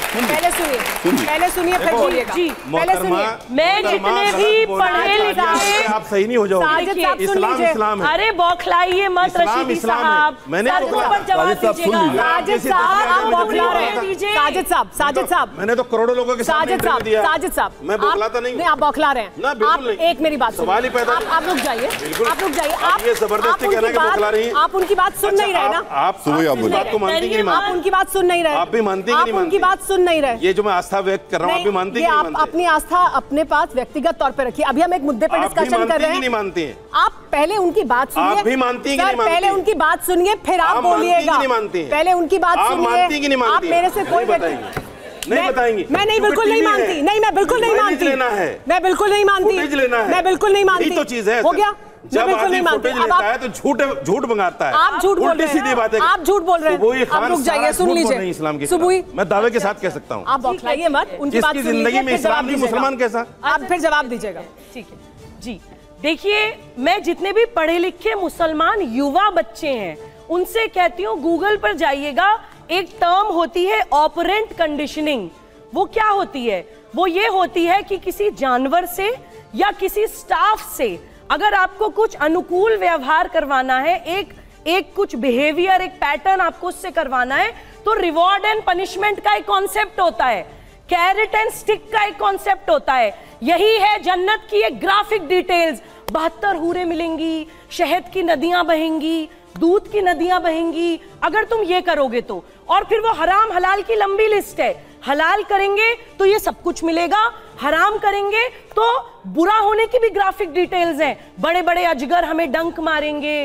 पहले सुनिए फिर बोलिएगा। पहले सुनिए। मैं जितने भी पढ़े लिखे, आप सही नहीं हो जाओगे। इस्लाम इस्लाम है। अरे बौखलाइए मत रशीदी साहब, मैंने जवाब दीजिएगा। साजिद साहब आप बौखला रहे हैं। साजिद साहब मैंने तो करोड़ों लोगों के सामने इंटरव्यू दिया। साजिद साहब मैं बौखलाता नहीं। आप बौखला रहे हैं। आप एक मेरी बात सवाल ही पैदा। आप रुक जाइए। आप रुक जाइए। आप ये जबरदस्ती कह रहे हैं कि बौखला रही हैं। आप उनकी बात सुन नहीं रहे ना। आप बात को मानती कि नहीं? आप उनकी बात सुन नहीं रहे। आप भी मानती कि नहीं? आप उनकी बात सुन नहीं रहे। ये जो मैं आस्था व्यक्त कर रहा हूँ, आप भी मानती कि नहीं मानती? आप अपनी आस्था अपने पास व्यक्तिगत तौर पे रखिए। अभी हम एक मुद्दे पर डिस्कशन कर रहे हैं। नहीं मानती हैं? आप पहले उनकी बात सुनिए। आप भी मानती हैं कि नहीं मानती? पहले उनकी बात सुनिए फिर आप बोलिएगा। पहले उनकी बात सुनिए। आप मेरे से कोई नहीं बताएंगी। मैं नहीं, बिल्कुल नहीं मानती। नहीं, मैं बिल्कुल नहीं मानती। मैं बिल्कुल नहीं मानती। मैं बिल्कुल नहीं मानती। तो चीज है, हो गया। जब आदमी फुटेज लेता है तो झूठ मंगाता है। आप झूठ बोल रहे हैं। सीधी बातें आप झूठ बोल रहे हैं। आप रुक जाइए, सुन लीजिए। इस्लाम की सुबुई, मैं दावे के साथ कह सकता हूँ। आप बौखलाइए मत। उनकी बात सुन जिंदगी में इस्लाम नहीं, मुसलमान कैसा? आप फिर जवाब दीजिएगा। ठीक है जी। देखिए, मैं जितने भी पढ़े लिखे मुसलमान युवा बच्चे हैं उनसे कहती हूँ गूगल पर जाइएगा। एक टर्म होती है ऑपरेंट कंडीशनिंग। वो क्या होती है? वो ये होती है कि किसी जानवर से या किसी स्टाफ से अगर आपको कुछ अनुकूल व्यवहार करवाना है, एक कुछ बिहेवियर, एक पैटर्न आपको उससे करवाना है, तो रिवॉर्ड एंड पनिशमेंट का एक कॉन्सेप्ट होता है, कैरेट एंड स्टिक का एक कॉन्सेप्ट होता है। यही है जन्नत की एक ग्राफिक डिटेल्स। 72 हूरें मिलेंगी, शहद की नदियां बहेंगी, दूध की नदियां बहेंगी अगर तुम ये करोगे तो। और फिर वो हराम हलाल की लंबी लिस्ट है। हलाल करेंगे तो ये सब कुछ मिलेगा, हराम करेंगे तो बुरा होने की भी ग्राफिक डिटेल्स हैं। बड़े बड़े अजगर हमें डंक मारेंगे,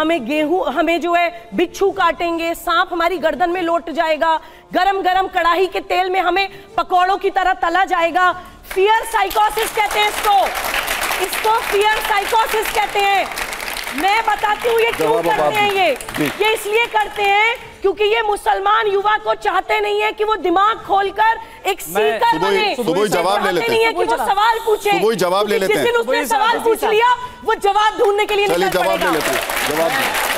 हमें जो है बिच्छू काटेंगे, सांप हमारी गर्दन में लौट जाएगा, गरम गरम कढ़ाई के तेल में हमें पकौड़ों की तरह तला जाएगा। फियर साइकोसिस कहते हैं इसको फियर साइकोसिस कहते हैं। मैं बताती हूँ ये क्यों करते हैं। ये इसलिए करते हैं क्योंकि ये मुसलमान युवा को चाहते नहीं है कि वो दिमाग खोलकर एक सीकर बने। सुबह जवाब ले लेते हैं कि वो सवाल पूछे। सुबह जवाब ले लेते हैं। जिस दिन उसने सवाल पूछ लिया वो जवाब ढूंढने के लिए निकल पड़ेगा। जवाब ले लेते हैं। जवाब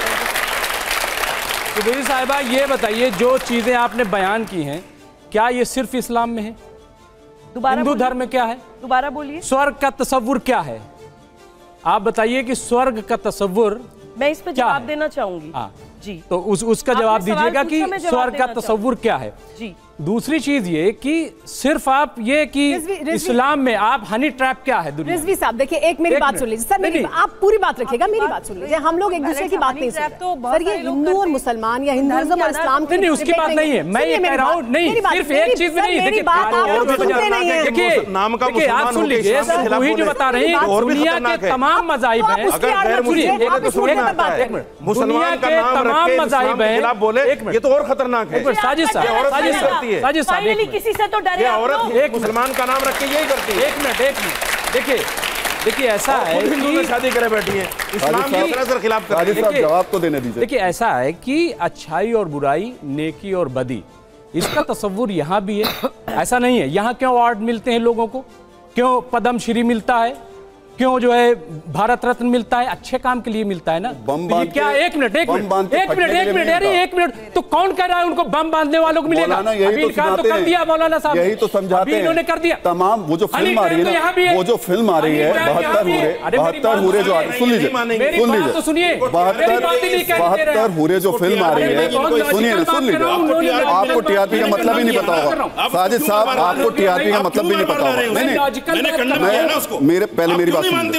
सुबह साहिबा, ये बताइए जो चीजें आपने बयान की हैं क्या ये सिर्फ इस्लाम में है? हिंदू धर्म में क्या है? दोबारा बोलिए। स्वर्ग का तस्वुर क्या है? आप बताइए कि स्वर्ग का तस्वुर मैं इस पे जवाब देना चाहूंगी। हाँ जी, तो उसका जवाब दीजिएगा कि स्वर्ग का तस्वुर क्या है। जी। दूसरी चीज ये कि सिर्फ आप ये कि इस्लाम में आप हनी ट्रैप क्या है दुनिया? रिजवी साहब देखिए, एक मेरी बात सुन लीजिए सर। आप पूरी बात रखिएगा, मेरी बात सुन लीजिए। हम लोग एक दूसरे की बात नहीं सुनते सर। ये हिंदू और मुसलमान या हिंदुइज्म और इस्लाम की नहीं, उसकी बात नहीं है। मैं ये कह रहा हूँ नहीं, सिर्फ एक चीज नहीं। मेरी बात आप लोग सुनते नहीं है। देखिए आप सुन लीजिए, वही जो बता रहे हैं दुनिया के तमाम मज़ाहिब हैं। मुसलमान का नाम रख के मज़ाहिब हैं, ये तो और खतरनाक है। साजिद साहब किसी से तो डरे औरत एक मुसलमान का नाम रख के यही करती है। एक मिनट देखिए ऐसा है हिंदू में शादी करे बैठी है, इस्लाम की सरासर खिलाफ कर रही है। जवाब तो देने दीजिए। देखिए ऐसा है कि अच्छाई और बुराई, नेकी और बदी, इसका तस्वुर यहाँ भी है। ऐसा नहीं है यहाँ क्यों अवार्ड मिलते हैं लोगों को, क्यों पद्मश्री मिलता है, क्यों जो है भारत रत्न मिलता है? अच्छे काम के लिए मिलता है ना। तो क्या एक मिनट अरे एक मिनट, तो कौन कह रहा है उनको बम बांधने वालों को मिलेगा? अभी तो कर दिया मौलाना साहब, यही तो समझाते हैं। इन्होंने कर दिया तमाम वो जो फिल्म आ रही है ना, वो जो फिल्म आ रही है 72 हूरे जो सुन लीजिए 72 हूरे जो फिल्म आ रही है, सुनिए ना, सुन लीजिए। आपको टीआरपी का मतलब ही नहीं पता होगा साजिद साहब, आपको टीआरपी का मतलब भी नहीं पता होगा। नहीं, मेरे पहले मेरी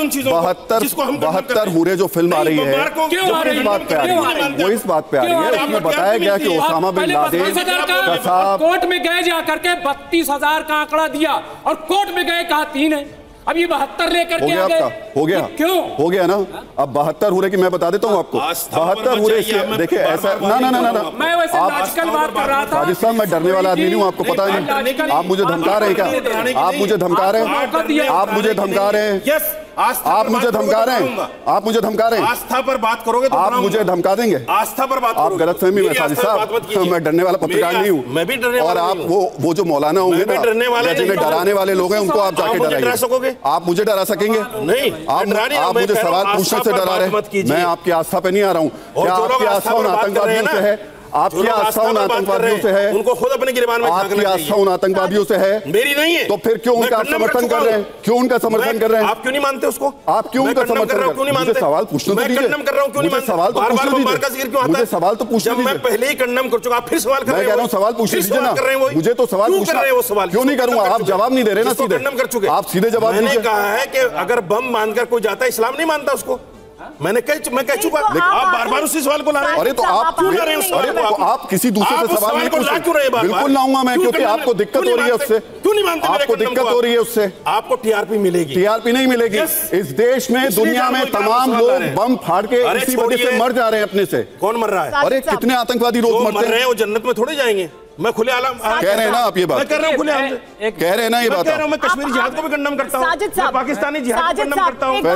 72 हूरे जो फिल्म आ रही है वो इस बात पे आ रही है, वो इस बात पे आ रही है। उसमें बताया गया कि ओसामा बिन लादेन कोर्ट में गए जा करके 32,000 का आंकड़ा दिया और कोर्ट में गए कहा 3 है। अब ये 72 लेकर के आ गए। हो गया क्यों हो गया ना? अब 72 हूरे की मैं बता देता हूँ आपको। 72 हूरे देखिए ऐसा ना मैं वैसे लॉजिकल बात कर रहा था। राजस्थान में डरने वाला आदमी नहीं हूँ, आपको पता नहीं। आप मुझे धमका रहे हैं क्या? आप मुझे धमका रहे हैं? आप मुझे धमका रहे हैं? आप मुझे धमका रहे हैं, आप मुझे धमका रहे हैं। आस्था पर बात करोगे तो आप मुझे धमका देंगे। आस्था पर बात आप गलतफहमी में साजिद साहब, मैं डरने वाला पत्रकार नहीं हूँ। मैं भी डरने वाला और आप वो जो मौलाना होंगे ना, जिन्हें डराने वाले लोग हैं, उनको आप जाके डराएंगे। आप मुझे डरा सकेंगे? नहीं, आप मुझे सवाल पूछने से डरा रहे हैं। मैं आपकी आस्था पे नहीं आ रहा हूँ। क्या आपकी आस्था उन आतंकवादियों से है? आपकी आस्था उन आतंकवादियों से है? उनको खुद अपने गिरबान में आपकी आस्था उन आतंकवादियों से है? मेरी नहीं है। तो फिर क्यों उनका समर्थन कर रहे हैं? क्यों उनका समर्थन कर रहे हैं? आप क्यों नहीं मानते उसको? आप क्यों उनका समर्थन कर रहे हैं? मुझे सवाल पूछने दीजिए। मैं कंडम कर रहा हूं, क्यों नहीं मानते? सवाल तो पूछने दीजिए। मुझे सवाल तो पूछने दीजिए। मैं पहले ही कंडम कर चुका, आप फिर सवाल कर रहे हैं। मैं कह रहा हूं सवाल पूछ लीजिए ना। मुझे तो सवाल पूछना है। क्यों नहीं करूंगा? आप जवाब नहीं दे रहे ना सीधे। कंडम कर चुके। आप सीधे जवाब दीजिए। मैंने कहा है कि अगर बम मानकर कोई जाता है, इस्लाम नहीं मानता उसको। मैं कह चुका। आप बार-बार उसी सवाल को ला रहे हैं। अरे तो आप क्यों ला रहे हैं? अरे तो आप किसी दूसरे से सवाल नहीं पूछ रहे। बिल्कुल लाऊंगा मैं, क्योंकि आपको दिक्कत हो रही है उससे। क्यों नहीं मानते? आपको दिक्कत हो रही है उससे। आपको टीआरपी मिलेगी। टीआरपी नहीं मिलेगी। इस देश में, दुनिया में तमाम लोग बम फाड़ के इसी वजह से मर जा रहे हैं अपने से। कौन मर रहा है? अरे कितने आतंकवादी रोज मरते हैं। वो जन्नत में थोड़े जाएंगे। मैं खुले आलम कह रहे हैं ना आप ये बात। मैं कर रहा हूं खुले आलम से। कह रहे हैं ना ये बात। कह रहा हूं मैं कश्मीरी जिहाद को भी कंडम करता हूं। मैं पाकिस्तानी जिहाद को कंडम करता हूं।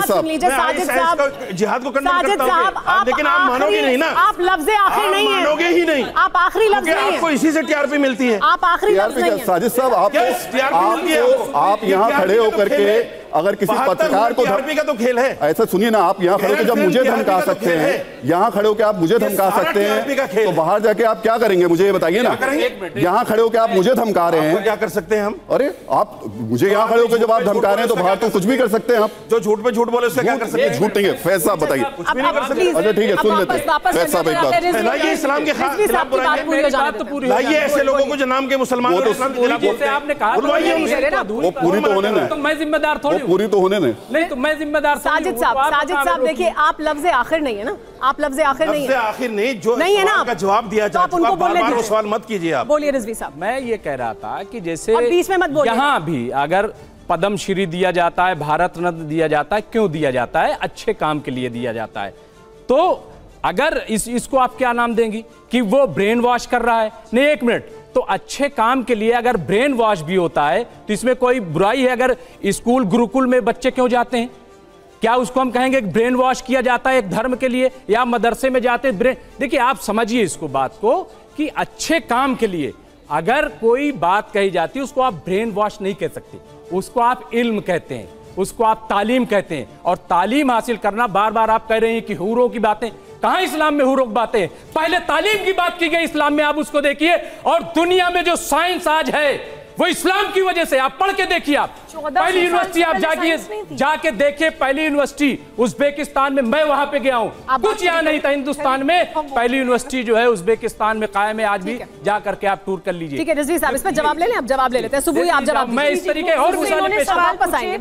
जिहाद को कंडम करता हूं। लेकिन आप मानोगे नहीं ना। आप लफ्ज़ आखिर नहीं है। मानोगे ही नहीं। आप आखिरी लफ्ज़ नहीं है। आपको इसी से टीआरपी मिलती है। आप आखिरी लफ्ज़ नहीं है। साजिद साहब, आप यहाँ खड़े होकर के अगर किसी पत्रकार को टीआरपी का तो खेल है। ऐसा सुनिए ना, आप यहाँ खड़े होकर जब मुझे धमका सकते हैं, यहाँ खड़े होकर आप मुझे धमका सकते हैं, तो बाहर जाके आप क्या करेंगे मुझे ये बताइए ना। यहाँ खड़े होकर आप मुझे धमका रहे हैं, क्या कर सकते हैं हम? अरे आप मुझे यहाँ खड़े होकर जब आप धमका रहे हैं तो बाहर तो कुछ भी कर सकते हैं आप। जो झूठ पे झूठ बोले उससे क्या कर सकते हैं? झूठ नहीं है। फैज साहब बताइए। अच्छा ठीक है, सुन लेते हैं फैज साहब एक बात। लाइए इस्लाम के खिलाफ लाइए ऐसे लोगों को जो नाम के मुसलमान आपने कहा वो पूरी तो होने दें। मैं जिम्मेदार थोड़ी, पूरी तो होने दें। नहीं तो मैं जिम्मेदार। साजिद साहब देखिए, आप लफ्ज़ आखिर नहीं है ना। आप लफ्ज़ आखिर नहीं है। आखिर नहीं, जो नहीं है ना का जवाब दिया जाए, उनको बार-बार वो सवाल मत कीजिए आप। बोलिए रिजवी साहब। मैं ये कह रहा था कि जैसे बीच में मत बोलिए। यहाँ भी अगर पद्मश्री दिया जाता है, भारत रत्न दिया जाता है, क्यों दिया जाता है? अच्छे काम के लिए दिया जाता है। तो अगर इसको आप क्या नाम देंगी कि वो ब्रेन वॉश कर रहा है? नहीं, एक मिनट, तो अच्छे काम के लिए अगर ब्रेन वॉश भी होता है तो इसमें कोई बुराई है? अगर स्कूल गुरुकुल में बच्चे क्यों जाते हैं? क्या उसको हम कहेंगे ब्रेन वॉश किया जाता है एक धर्म के लिए? या मदरसे में जाते हैं ब्रेन? देखिए आप समझिए इसको बात को कि अच्छे काम के लिए अगर कोई बात कही जाती है उसको आप ब्रेन वॉश नहीं कह सकते, उसको आप इल्म कहते हैं, उसको आप तालीम कहते हैं। और तालीम हासिल करना, बार बार आप कह रहे हैं कि हूरों की बातें, कहां इस्लाम में हूरों की बातें? पहले तालीम की बात की गई इस्लाम में, आप उसको देखिए। और दुनिया में जो साइंस आज है वो इस्लाम की वजह से, आप पढ़ के देखिए। आप पहली यूनिवर्सिटी आप जाके देखिए, पहली यूनिवर्सिटी उज्बेकिस्तान में, मैं वहां पे गया हूं, कुछ यहाँ नहीं था हिंदुस्तान में। पहली यूनिवर्सिटी जो है उज्बेकिस्तान में कायम है, आज भी जा करके आप टूर कर लीजिए। ठीक है रिजवी साहब, इस पर जवाब ले लें। आप जवाब ले लेते हैं। सुबह आप जवाब, मैं इस तरीके और वापस आएंगे।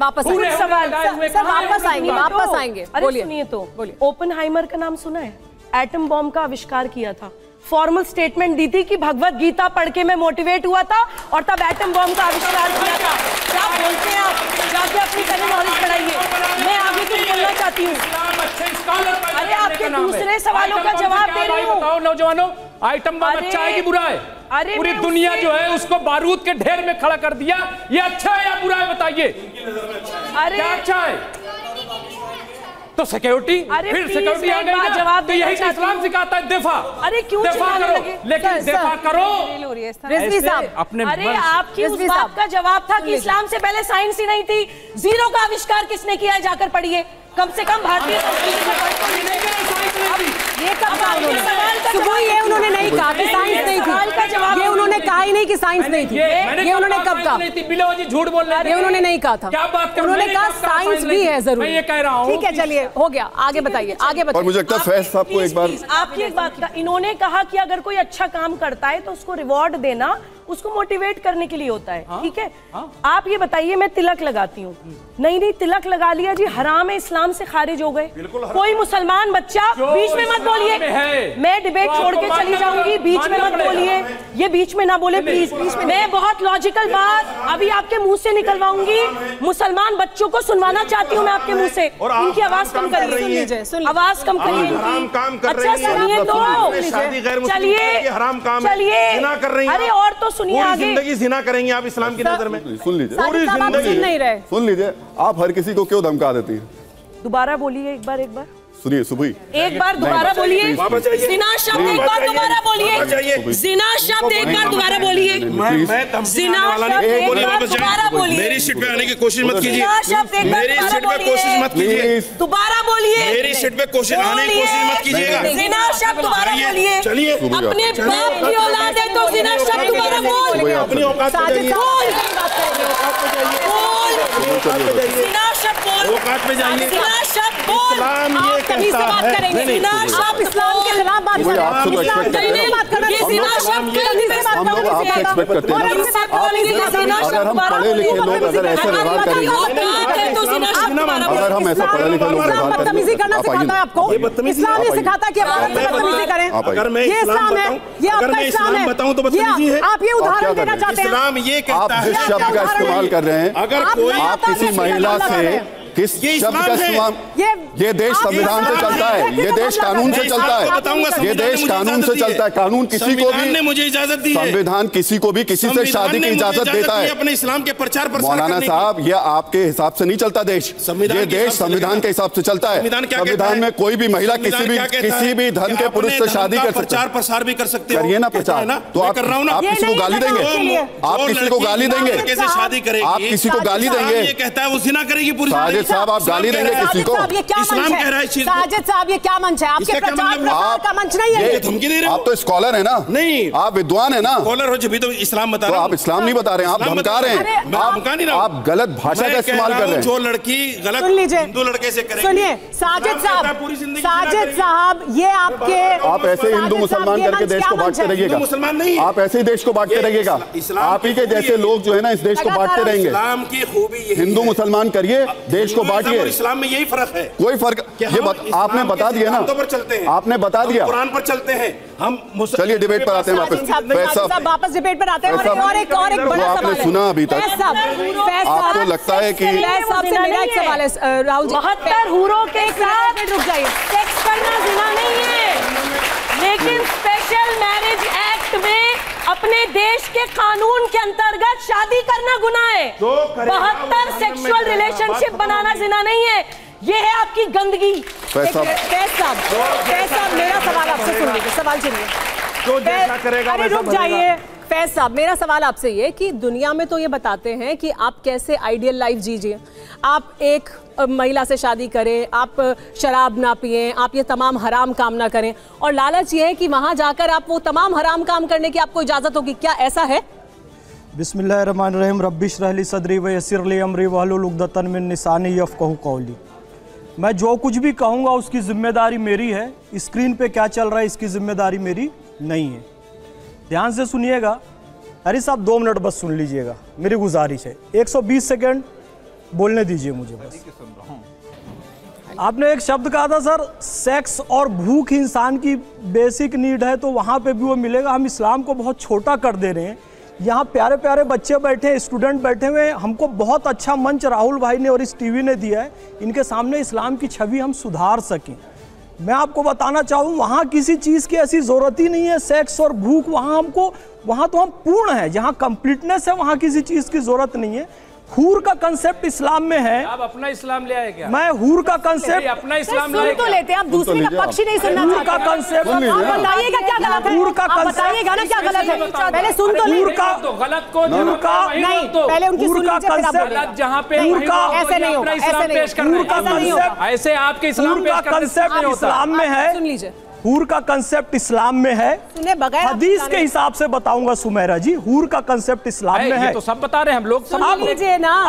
बोलिए। सुनिए तो, ओपनहाइमर का नाम सुना है? एटम बॉम्ब का आविष्कार किया था। फॉर्मल स्टेटमेंट दी थी कि भगवत गीता पढ़ के मैं मोटिवेट हुआ था और तब एटम बॉम्ब का आविष्कार किया था। क्या बोलते हैं आप? जाके अपनी पहले नॉलेज बढ़ाइए। मैं आगे कुछ बोलना चाहती हूँ। अरे आपके दूसरे सवालों का जवाब दे रही हूँ। बताओ नौजवानों, आइटम बम अच्छा है कि बुरा है? अरे पूरी दुनिया जो है उसको बारूद के ढेर में खड़ा कर दिया, ये अच्छा है या बुरा है बताइए? अरे क्या अच्छा है? तो सिक्योरिटी, फिर सिक्योरिटी आ गई ना, जवाब तो यही तो इस्लाम सिखाता है, दिफा। अरे क्यों दिफा करो, लेकिन दिफा करो रिजवी साहब अपने। अरे आपकी उस बात का जवाब था कि इस्लाम से पहले साइंस ही नहीं थी। जीरो का आविष्कार किसने किया है? जाकर पढ़िए, कम से कम भारतीय संस्कृति में ये उन्होंने नहीं कहा कि साइंस नहीं थी। ये उन्होंने कहा ही नहीं कि साइंस नहीं थी। ये उन्होंने कब कहा? झूठ बोल रहे हैं। ये उन्होंने नहीं कहा था। क्या बात कर रहे हैं? उन्होंने कहा साइंस भी है जरूर। मैं ये कह रहा हूँ। ठीक है चलिए, हो गया, आगे बताइए, आगे बताइए। और मुझे लगता है फैज साहब को एक बार आपकी एक बात का, इन्होंने कहा कि अगर कोई अच्छा काम करता है तो उसको रिवॉर्ड देना उसको मोटिवेट करने के लिए होता है। ठीक है, आप ये बताइए, मैं तिलक लगाती हूँ, नहीं तिलक लगा लिया जी, हराम है, इस्लाम से खारिज हो गए। कोई मुसलमान बच्चा, बीच में मत बोलिए, मैं डिबेट छोड़ के चली जाऊंगी, बीच में मत बोलिए, ये बीच में ना बोले प्लीज। मैं बहुत लॉजिकल बात अभी आपके मुंह से निकलवाऊंगी, मुसलमान बच्चों को सुनवाना चाहती हूँ मैं आपके मुंह से। इनकी आवाज कम करिए, आवाज कम करिए। अच्छा सुनिए तो, चलिए, अरे और तो सुनिए आगे। जिंदगी जिना करेंगे आप इस्लाम की नजर में? सुन लीजिए, पूरी जिंदगी नहीं रहे। सुन लीजिए, आप हर किसी को क्यों धमका देती हैं? दोबारा बोलिए एक बार। सुनिए सुबह एक बार दोबारा बोलिए। जिना शब्द एक बार दोबारा बोलिए। जिना शब्द एक बार दोबारा बोलिए। जिना शब्द एक बार दोबारा बोलिए। मेरी सीट पे आने की कोशिश मत कीजिए। जिना शब्द एक बार मेरी सीट पे कोशिश मत कीजिए। दोबारा बोलिए। मेरी सीट पे कोशिश आने की कोशिश मत कीजिएगा। जिना शब्द दोबारा बोलिए। चलिए, अपने बाप की औलाद है तो जिना शब्द दोबारा बोल। अपनी औकात पे जाइए। जिना शब्द बोल। औकात पे जाइए। जिना शब्द बोल। इस्लाम ये कहता है। जिना शब्द इस्लाम के खिलाफ बात वही आपसे तो expect करते हैं। हम लोग आपसे एक्सपेक्ट करते हैं। अगर हम पढ़े लिखे लोग अगर ऐसे व्यवहार करेंगे, अगर हम ऐसा पढ़े लिखे लोग व्यवहार करेंगे, बदतमीजी करना सिखाता है आपको। इस्लाम ये सिखाता है कि आप बदतमीजी करें। अगर मैं ये इस्लाम है, ये आपका इस्लाम है। बताऊं तो बदतमीजी है। आप ये उदाहरण देना चाहते हैं? इस्लाम ये कहता आप है। जिस शब्द का इस्तेमाल कर रहे हैं, अगर कोई आप किसी महिला से किस शब्द का इस्तेमाल, ये देश संविधान से चलता है, ये देश कानून से चलता है, ये देश कानून से चलता है। कानून किसी को भी, मुझे इजाजत दी है। संविधान किसी को भी किसी से शादी की इजाजत देता है। अपने इस्लाम के प्रचार प्रसार मौलाना साहब, ये आपके हिसाब से नहीं चलता देश, ये देश संविधान के हिसाब से चलता है। संविधान में कोई भी महिला किसी भी धर्म के पुरुष से शादी कर सकती है। प्रचार प्रसार भी कर सकते हो। करिए ना प्रचार। तो आप किसी को गाली देंगे? आप किसी को गाली देंगे? कैसे शादी करेगी? आप किसी को गाली देंगे? ये कहता है वो जिना करेगी पूरी। साजिद साहब, आप गाली देंगे किसी को? इस्लाम कह रहा है इस चीज को। साजिद साहब, ये क्या मंच है? आपके प्रचार प्रसार का मंच नहीं है। ये धमकी दे रहे हो? आप तो स्कॉलर है ना? नहीं, आप विद्वान है ना? स्कॉलर हो जब भी तो इस्लाम बता तो रहा हूं। आप इस्लाम नहीं बता रहे हैं, आप धमका रहे हैं। आप गलत भाषा का इस्तेमाल कर रहे हैं। जो लड़की गलत हिंदू लड़के से करेगी। सुनिए साजिद साहब, ये आपके, आप ऐसे हिंदू मुसलमान करके देश को बांटते रहिएगा। मुसलमान नहीं, आप ऐसे ही देश को बांटते रहिएगा। आप ही के जैसे लोग जो है ना इस देश को बांटते रहेंगे। इस्लाम की खूबी यही है। हिंदू मुसलमान करिए, देश को बांटिए। इस्लाम में यही फर्क है। कोई फर्क आपने बता दिया ना, आपने बता दिया। कुरान पर चलते हैं हम। चलिए डिबेट पर आते हैं वापस। वापस डिबेट पर आते हैं। और एक बड़ा सवाल आपने सुना अभी तक, आपको लगता है कि मेरा एक सवाल है राहुल जी, 72 हूरों के साथ रुक जाइए, सेक्स करना जिना नहीं है, लेकिन स्पेशल मैरिज एक्ट में अपने देश के कानून के अंतर्गत शादी करना गुनाह है। 72 सेक्सुअल रिलेशनशिप बनाना जिना नहीं है। ये है आपकी गंदगी। फैज साहब, मेरा सवाल आपसे सुन लीजिए, सवाल सुनिए। अरे रुक जाइए फैज साहब, मेरा सवाल आपसे ये कि दुनिया में तो ये बताते हैं कि आप कैसे आइडियल लाइफ जीजिए, आप एक महिला से शादी करें, आप शराब ना पिएं, आप ये तमाम हराम काम ना करें, और लालच ये है कि वहां जाकर आप वो तमाम हराम काम करने की आपको इजाजत होगी। क्या ऐसा है? बिस्मिल्लाहिर्रहमानिर्रहीम, रब्बी इश्रह ली सदरी व यस्सिर ली अमरी वहलुल उक़दतन मिन लिसानी यफ़क़हू क़ौली। मैं जो कुछ भी कहूँगा उसकी जिम्मेदारी मेरी है। स्क्रीन पे क्या चल रहा है इसकी जिम्मेदारी मेरी नहीं है। ध्यान से सुनिएगा। अरे साहब 2 मिनट बस सुन लीजिएगा, मेरी गुजारिश है। 120 सेकेंड बोलने दीजिए मुझे बस। आपने एक शब्द कहा था सर, सेक्स और भूख इंसान की बेसिक नीड है, तो वहाँ पे भी वो मिलेगा। हम इस्लाम को बहुत छोटा कर दे रहे हैं। यहाँ प्यारे प्यारे बच्चे बैठे हैं, स्टूडेंट बैठे हुए हैं। हमको बहुत अच्छा मंच राहुल भाई ने और इस टीवी ने दिया है, इनके सामने इस्लाम की छवि हम सुधार सकें। मैं आपको बताना चाहूँ, वहाँ किसी चीज़ की ऐसी ज़रूरत ही नहीं है। सेक्स और भूख वहाँ तो हम पूर्ण है, जहाँ कंप्लीटनेस है वहाँ किसी चीज़ की ज़रूरत नहीं है। हूर का कंसेप्ट इस्लाम में है। आप अपना इस्लाम ले आए क्या? मैं हूर का कंसेप्ट अपना इस्लाम सुन तो लेते हैं, आप दूसरे का पक्ष ही नहीं सुनना चाहते। हूर का कंसेप्ट बताइएगा क्या गलत है? हूर का कंसेप्ट बताइएगा ना क्या गलत है? पहले सुन तो हूर का गलत को नहीं, पहले उनकी सुन लीजिए, फिर आप गलत जहाँ पे ऐसे नहीं होगा, ऐसे नहीं होगा, ऐसे आपके इस्लाम का कंसेप्ट इस्लाम में है। सुन लीजिए, हूर का कंसेप्ट इस्लाम में है। सुने बगैर हदीस के हिसाब से बताऊंगा सुमेरा जी, हूर का कंसेप्ट इस्लाम में है। तो सब बता रहे हैं हम लोग। सुन लीजिए ना।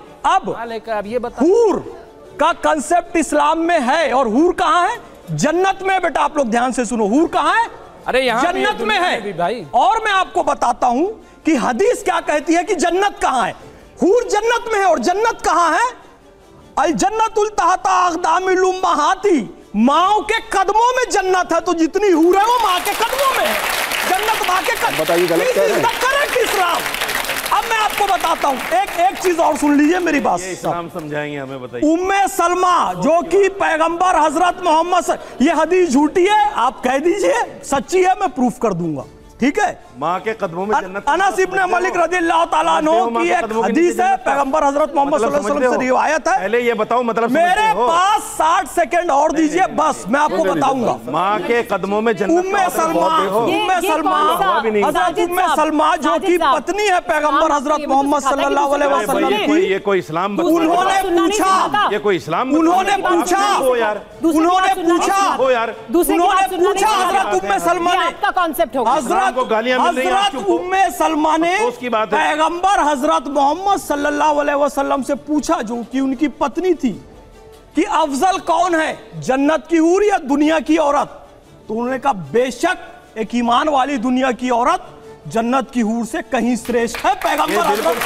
अब ये बता, हूर का कंसेप्ट इस्लाम में है। और हूर कहाँ है? जन्नत में। बेटा आप लोग ध्यान से सुनो, हूर कहाँ है? अरे यहाँ जन्नत में है भाई। और मैं आपको बताता हूं कि हदीस क्या कहती है कि जन्नत कहाँ है। हूर जन्नत में है। और जन्नत कहाँ है? अल जन्नतुल तहता अक़दामिल उम्महाती, माओ के कदमों में जन्नत है। तो जितनी हूर है वो माँ के कदमों में है। जन्नत माँ के कदमों। बताइए गलत कह रहे हैं। करेक्ट इस्लाम। अब मैं आपको बताता हूं, एक चीज और सुन लीजिए मेरी बात। इस्लाम समझाएंगे हमें, बताइए। उम्मे सलमा जो कि पैगंबर हजरत मोहम्मद, ये हदीस झूठी है आप कह दीजिए, सच्ची है मैं प्रूफ कर दूंगा। ठीक है, माँ के कदमों में जन्नत। अनस इब्न मालिक रज़ियल्लाहु ताला अन्हु की एक हदीस है, पैगंबर हजरत मोहम्मद सल्लल्लाहु अलैहि वसल्लम से रिवायत है। पहले ये बताओ मतलब मेरे पास 60 सेकंड और दीजिए, बस मैं आपको बताऊंगा। माँ के कदमों में जन्नत। उम्मे सलमा जो की पत्नी है पैगंबर हजरत मोहम्मद सल्लल्लाहु अलैहि वसल्लम की, ये कोई इस्लाम उन्होंने पूछा, ये कोई इस्लाम उन्होंने पूछा हजरत उम्मे सलमा ने, आपका कॉन्सेप्ट होगा, हजरत उम्मे सलमा ने पैगंबर हजरत मोहम्मद सल्लल्लाहु अलैहि वसल्लम से पूछा, जो कि उनकी पत्नी थी, कि अफजल कौन है, जन्नत की हूर या दुनिया की औरत? तो उन्होंने कहा बेशक एक ईमान वाली दुनिया की औरत जन्नत की हूर से कहीं श्रेष्ठ है। पैगंबर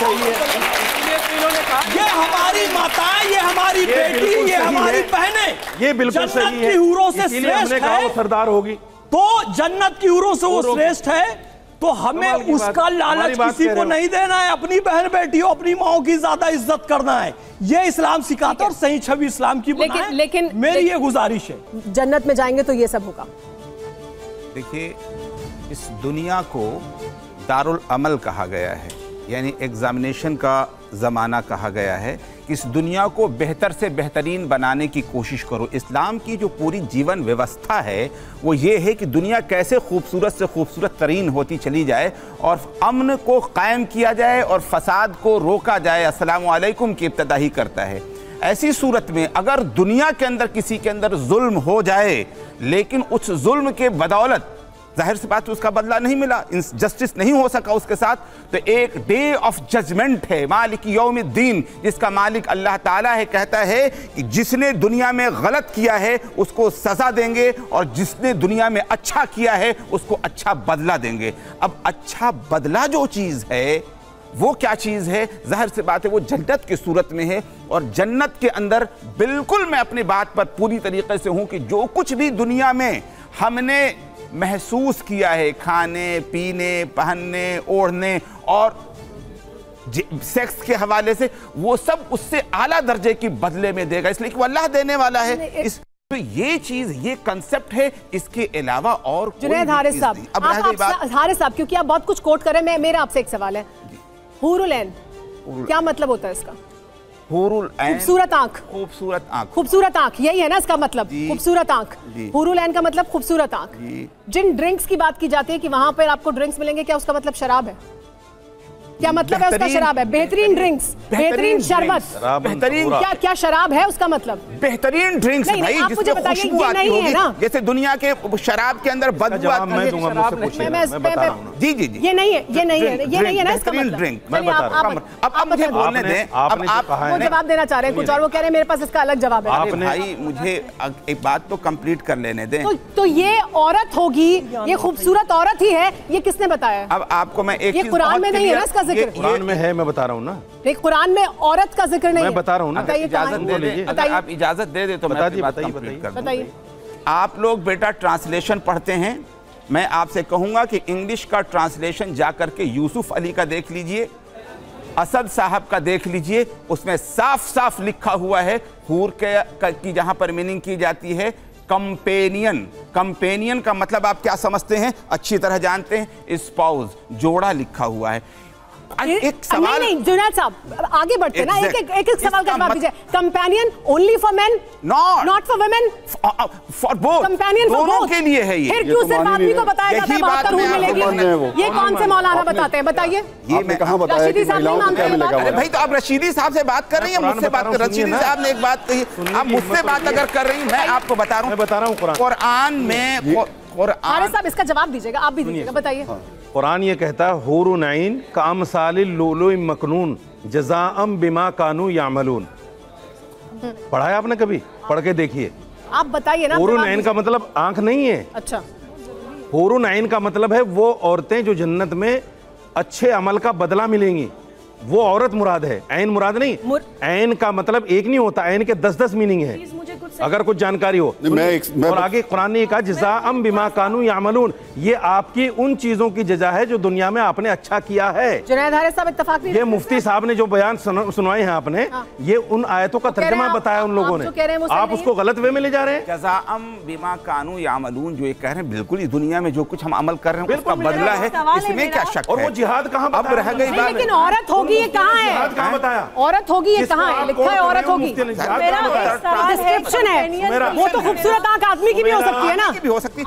ये हमारी माताएं, ये हमारी बेटी, ये हमारी बहनें, ये बिल्कुल सही है, जन्नत की हूरों से श्रेष्ठ है, सरदार होगी तो जन्नत की हूरों से वो श्रेष्ठ है, तो हमें उसका लालच किसी को नहीं देना है, अपनी बहन बेटियों, अपनी माओ की ज्यादा इज्जत करना है। ये इस्लाम सिखाता है और सही छवि इस्लाम की बनाए। लेकिन मेरी ये गुजारिश है, जन्नत में जाएंगे तो ये सब होगा। देखिए, इस दुनिया को दारुल अमल कहा गया है, यानी एग्जामिनेशन का ज़माना कहा गया है। इस दुनिया को बेहतर से बेहतरीन बनाने की कोशिश करो। इस्लाम की जो पूरी जीवन व्यवस्था है वो ये है कि दुनिया कैसे खूबसूरत से खूबसूरत तरीन होती चली जाए और अमन को कायम किया जाए और फसाद को रोका जाए। अस्सलामु अलैकुम की इब्तिदा ही करता है। ऐसी सूरत में अगर दुनिया के अंदर किसी के अंदर जुल्म हो जाए, लेकिन उस जुल्म के बदौलत जाहिर सी बात उसका बदला नहीं मिला, जस्टिस नहीं हो सका उसके साथ, तो एक डे ऑफ जजमेंट है, मालिक यौमिद्दीन, जिसका मालिक अल्लाह ताला है, कहता है कि जिसने दुनिया में गलत किया है उसको सजा देंगे और जिसने दुनिया में अच्छा किया है उसको अच्छा बदला देंगे। अब अच्छा बदला जो चीज़ है वो क्या चीज़ है? जाहिर सी बात है वो जन्नत की सूरत में है। और जन्नत के अंदर बिल्कुल मैं अपनी बात पर पूरी तरीके से हूँ कि जो कुछ भी दुनिया में हमने महसूस किया है, खाने पीने, पहनने, ओढ़ने और सेक्स के हवाले से, वो सब उससे आला दर्जे की बदले में देगा, इसलिए कि वो अल्लाह देने वाला है। इस तो ये चीज, ये कंसेप्ट है, इसके अलावा और जुनैद हारिस साहब, हारिस साहब, क्योंकि आप बहुत कुछ कोट कर रहे हैं, मेरा आपसे एक सवाल है, हुरुल ऐन क्या मतलब होता है इसका? हुरुल ऐन, खूबसूरत आंख, खूबसूरत आंख, खूबसूरत आंख, यही है ना इसका मतलब? खूबसूरत आंख, हुरुल ऐन का मतलब खूबसूरत आंख। जिन ड्रिंक्स की बात की जाती है कि वहां पर आपको ड्रिंक्स मिलेंगे, क्या उसका मतलब शराब है? क्या मतलब है उसका? शराब है, बेहतरीन ड्रिंक्स, बेहतरीन शरबत, बेहतरीन, क्या क्या शराब है उसका मतलब? बेहतरीन ड्रिंक्स भाई, जिसमें खुशबू आती होगी, जैसे दुनिया के शराब के अंदर बदबू आती है। जी जी जी, ये नहीं है, ये नहीं है, ये नहीं है ना इसका मतलब। ड्रिंक मैं बता रहा हूं, अब मुझे बोलने दें। अब आप वो जवाब देना चाह रहे हैं कुछ और वो कह रहे हैं मेरे पास इसका अलग जवाब है। आपने भाई मुझे एक बात तो कंप्लीट कर लेने दें। तो ये औरत होगी, ये खूबसूरत औरत ही है, ये किसने बताया? अब आपको मैं एक, ये कुरान में नहीं है ना इसका जिक्र? कुरान में है, मैं बता रहा हूँ ना। नहीं, कुरान में औरत का जिक्र नहीं है, मैं बता रहा हूँ ना। इजाजत दे दे, अगर आप इजाजत दे दे तो मैं बताइए। आप लोग बेटा ट्रांसलेशन पढ़ते हैं, मैं आपसे कहूंगा कि इंग्लिश का ट्रांसलेशन जाकर के यूसुफ अली का देख लीजिए, असद साहब का देख लीजिए, उसमें साफ साफ लिखा हुआ है हूर की जहां पर मीनिंग की जाती है कंपेनियन। कंपेनियन का मतलब आप क्या समझते हैं? अच्छी तरह जानते हैं, स्पाउस, जोड़ा लिखा हुआ है। एक सवाल नहीं जुनैद साहब आगे बढ़ते ना, एक सवाल का जवाब दीजिए। Companion only for men, not for women, for both, companion दोनों के लिए है ये। फिर क्यों सिर्फ आदमी को बताया जाता है 72 हूर मिलेगी? ये कौन से मौलाना बताते हैं? बताइए। ये मैं कहां बताया कि महिलाओं को क्या मिलेगा? अरे भाई, तो आप रशीदी साहब से बात कर रही हैं, मुझसे बात कर? रशीदी साहब ने एक बात कही, आप मुझसे बात अगर कर रही हैं, मैं आपको बता रहा हूँ कुरान में। हारिस साहब इसका जवाब दीजिएगा, आप भी दीजिएगा, बताइए। कुरान ये कहता है हुरुन ऐन कामसालिल लुलुइ मकनून जज़ाअम बिमा कानू यामलून। पढ़ा है आपने कभी? पढ़ के देखिए, आप बताइए ना। हुरुन ऐन का मतलब आंख नहीं है। अच्छा, हुरुन ऐन का मतलब है वो औरतें जो जन्नत में अच्छे अमल का बदला मिलेंगी, वो औरत मुराद है, ऐन मुराद नहीं। ऐन का मतलब एक नहीं होता, ऐन के 10-10 मीनिंग है। मुझे कुछ अगर कुछ जानकारी हो। और आगे कुरान ने कहा जज़ाअम बिमा कानू यामलून, ये आपकी उन चीजों की जजा है जो दुनिया में आपने अच्छा किया है। जुनैद हारिस साहब इत्तेफाक नहीं, ये मुफ्ती साहब ने जो बयान सुनाए हैं आपने, ये उन आयतों का तर्जुमा बताया उन लोगों ने, आप उसको गलत वे में ले जा रहे हैं। जज़ाअम बिमा कानू यामलून जो ये कह रहे हैं, बिल्कुल इस दुनिया में जो कुछ हम अमल कर रहे हैं उसका बदला है, इसमें क्या शक है। और वो जिहाद कहाँ अब रह गई बात, लेकिन औरत होगी ये कहाँ है, जिहाद कहाँ बताया, औरत होगी ये कहाँ है, लिखा है औरत होगी, डिस्क्रिप्शन है, वो तो खूबसूरत आंख आदमी की भी हो सकती है ना, आदमी की भी हो सकती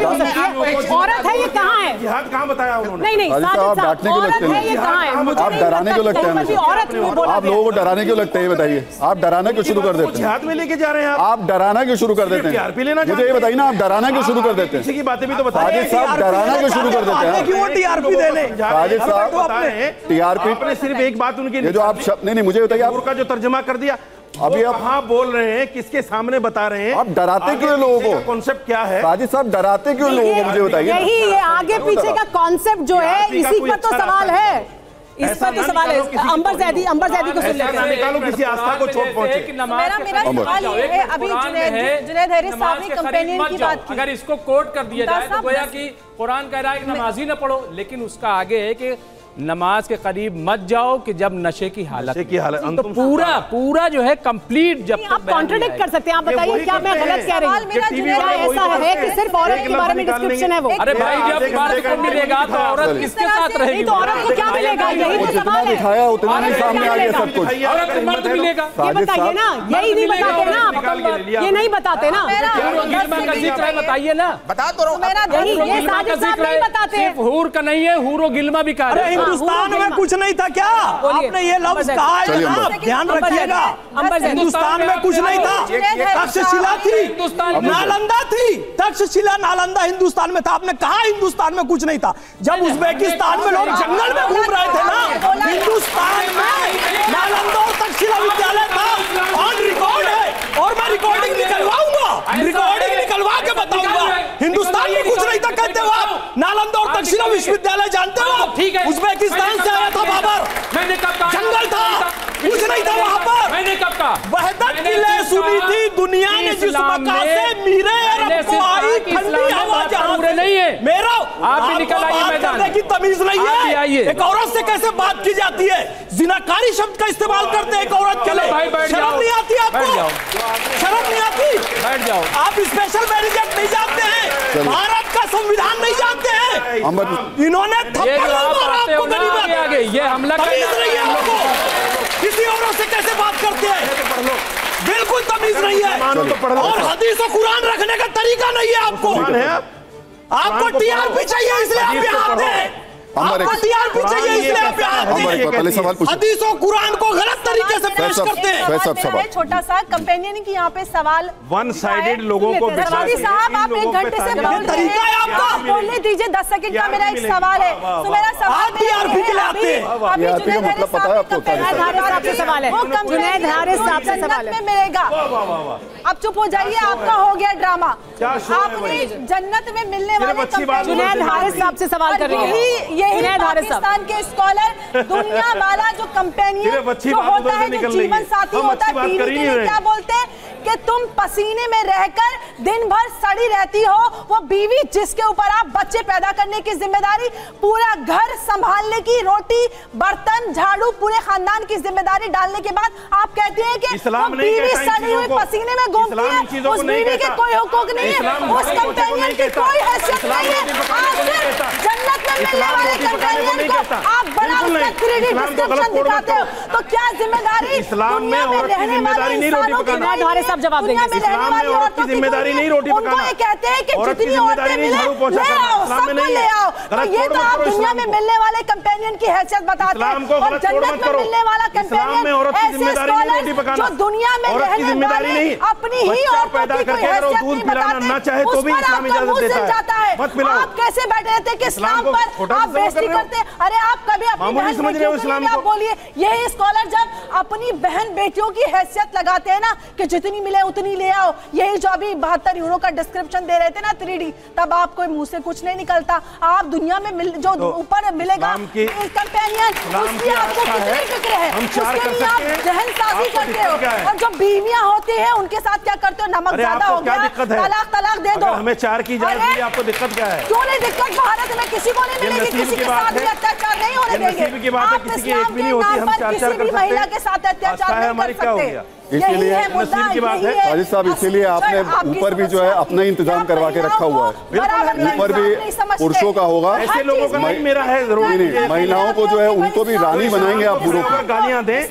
है, औरत है ये कहाँ है, जिहाद कहाँ बताया उन्होंने। नहीं आप डांटने क्यों लगते हैं, ये कहाँ है, आप डराने क्यों लगते हैं, औरत आप लोगों को डराने क्यों लगते हैं, बताइए। आप डराना क्यों शुरू कर देते हैं, जिहाद में लेके जा रहे हैं आप डराना क्यों शुरू कर देते हैं, मुझे ये बताइए ना, आप डराना क्यों शुरू कर देते हैं, की बातें भी तो बताइए। साजिद साहब डराना क्यों शुरू कर देते हैं, क्यों टीआरपी देने, साजिद साहब टीआरपी, आपने सिर्फ एक बात उनकी, ये जो आप नहीं मुझे बताइए, का जो तर्जुमा कर दिया, अभी आप हाँ बोल रहे हैं, किसके सामने बता रहे हैं, आप डराते क्यों लोगों को, कॉन्सेप्ट क्या है साजिद साहब डराते क्यों लोगों को, मुझे बताइए। यही ये आगे पीछे का कॉन्सेप्ट जो है, इसी पर तो सवाल है, इस पर तो सवाल है। अंबर जैदी को सुन लेते हैं, निकालो किसी आस्था को चोट पहुंचे। मेरा सवाल ये है, अभी जुनैद हारिस साहब ने कंपेनियन की बात की, अगर इसको कोट कर दिया जाए तो गोया कि कुरान कह रहा है कि नमाज ही न पढ़ो, लेकिन उसका आगे है कि नमाज के करीब मत जाओ कि जब नशे की हालत, तो पूरा जो है कंप्लीट, जब आप कॉन्ट्रडिक्ट कर सकते हैं, आप बताइए क्या मैं गलत कह रही हूँ, ऐसा है कि सिर्फ औरत के बारे में डिस्क्रिप्शन है वो, अरे भाई जब मर्द को मिलेगा तो औरत किसके साथ रहेगी, तो औरत को क्या मिलेगा, यही तो सवाल है, दिखाया उतना ही सामने आ गया सब कुछ, औरत को मर्द मिलेगा, ये बताइए ना, यही नहीं बताते ना आप, ये नहीं बताते ना, का जिक्र है, बताइए ना, बता तो रहा हूं, ये साजिद साहब नहीं बताते, सिर्फ हूर का नहीं है, हूरो गिल्मा भी कहा है। हिंदुस्तान में कुछ नहीं था क्या, आपने ये लफ्ज कहा है ना, ध्यान रखिएगा, हिंदुस्तान में कुछ नहीं था, तक्षशिला थी, नालंदा थी, तक्षशिला नालंदा हिंदुस्तान में था, आपने कहा हिंदुस्तान में कुछ नहीं था, जब उज्बेकिस्तान में लोग जंगल में घूम रहे थे ना, हिंदुस्तान में नालंदा और तक्षशिला विद्यालय था, ऑन रिकॉर्ड है, और मैं रिकॉर्डिंग निकलवा के बताऊंगा, हिंदुस्तान में कुछ नहीं था कहते हो आप, नालंदा और तक्षशिला विश्वविद्यालय जानते हो, ठीक है, उज्बेकिस्तान से आया था बाबर, मैंने कब कहा, जंगल था, कुछ नहीं था वहां पर, मैंने कब कहा, वहदत की लय सुनी थी दुनिया ने जिस मक्का से मीरे अरब को आई ठंडी हवा जहां से नहीं है, मेरा आप भी निकल आइए मैदान, करने की तमीज नहीं है, एक औरत से कैसे बात की जाती है, जिनाकारी शब्द का इस्तेमाल करते हैं एक औरत के लिए, शर्म नहीं आती आपको, शर्म नहीं आती, बैठ जाओ, आप स्पेशल बैरिकेड नहीं जानते हैं, भारत का संविधान नहीं जानते हैं, इन्होंने थप्पड़ मारा आपको गनीमत, ये हमला किसी औरत से कैसे बात करते हैं, बिल्कुल तमीज नहीं है, और हदीस और कुरान रखने का तरीका नहीं है आपको टीआरपी चाहिए इसलिए आप यहाँ आते हैं, आपको टीआरपी चाहिए इसलिए आप यहाँ आते हैं, हदीस और कुरान को गलत तरीके से पेश करते हैं। छोटा सा कंपेनियन की यहाँ पे सवाल, वन साइडेड लोगों को साहब आप एक घंटे से बोल रहे हैं, आप बोलने दीजिए, 10 सेकंड का मेरा एक सवाल है, तो मेरा सवाल टीआरपी के लिए आते हैं, मतलब पता है आपको, जुनैद हारिस साहब से सवाल में मिलेगा, अब चुप हो जाइए, आपका हो गया ड्रामा, आपने जन्नत में मिलने वाले जुनैद हारिस साहब से सवाल कर रही है, यही पाकिस्तान के स्कॉलर, दुनिया वाला जो कंपेनियन जो होता है, जो जीवन साथी होता है, बीवी के लिए क्या बोलते हैं कि तुम पसीने में रहकर दिन भर सड़ी रहती हो, वो बीवी जिसके ऊपर आप बच्चे पैदा करने की जिम्मेदारी, पूरा घर संभालने की, रोटी बर्तन झाड़ू पूरे खानदान की जिम्मेदारी डालने के बाद आप कहते हैं कि वो बीवी सड़ी हुई पसीने में घूमती है, उस बीवी के कोई हुकूक नहीं है, उस कंपेनियन की कोई हैसियत नहीं है, आप सिर्फ जन्नत में मिलने वाले कंपेनियन को आप बड़ा उसका 3D डिस्क्रिप्शन दिखाते हो, तो क्या जिम्मेदारी दुनिया में रहने वाले इंसानों की नहीं, जवाब देंगे, दुनिया में औरत की जिम्मेदारी नहीं रोटी पकाना, उनको ये कहते हैं कि जितनी औरतें मिले ले आओ, सबको ले आओ, तो ये तो आप दुनिया में मिलने वाले कंपेनियन की हैसियत बताते हैं, और जन्नत में मिलने वाला कंपेनियन ऐसे स्कॉलर जो दुनिया में रहने वाले अपनी ही औरतों की कोई हैसियत नहीं बताते, उस पर आपका मुंह सिल जाता है, आप कैसे बैठे रहते हैं कि इस्लाम नाम पर आप बेइज्जती करते हैं। अरे आप कभी अपनी बहन बेटियों के लिए आप बोलिए, यही स्कॉलर जब अपनी बहन बेटियों की हैसियत लगाते हैं ना कि जितनी मिले उतनी ले आओ, यही जो अभी 72 यूरो का डिस्क्रिप्शन दे रहे थे ना 3D, तब आपको मुंह से कुछ नहीं निकलता। आप दुनिया में जो ऊपर मिलेगा कंपेनियन, उसकी आपको कितनी फिक्र है, उसके लिए आप जहनसाजी करते हो। और जो बीवियां होती है उनके साथ क्या करते हो, नमक ज्यादा हो गया तलाक दे दो। हमें 4 की इजाजत, आपको दिक्कत क्या है? क्यों नहीं दिक्कत? भारत में किसी को नहीं मिलेगी, किसी के साथ भी अत्याचार नहीं होने देंगे। आप इस्लाम के नाम पर किसी भी महिला के साथ अत्याचार नहीं कर सकते। इसीलिए की बात है साजिद साहब, इसीलिए आपने ऊपर भी जो है अपना इंतजाम करवा के रखा हुआ है, ऊपर भी पुरुषों का होगा, ऐसे लोगों का नहीं मेरा है जरूर नहीं, महिलाओं को जो है उनको भी रानी बनाएंगे आप पूरों को। गालियां दें,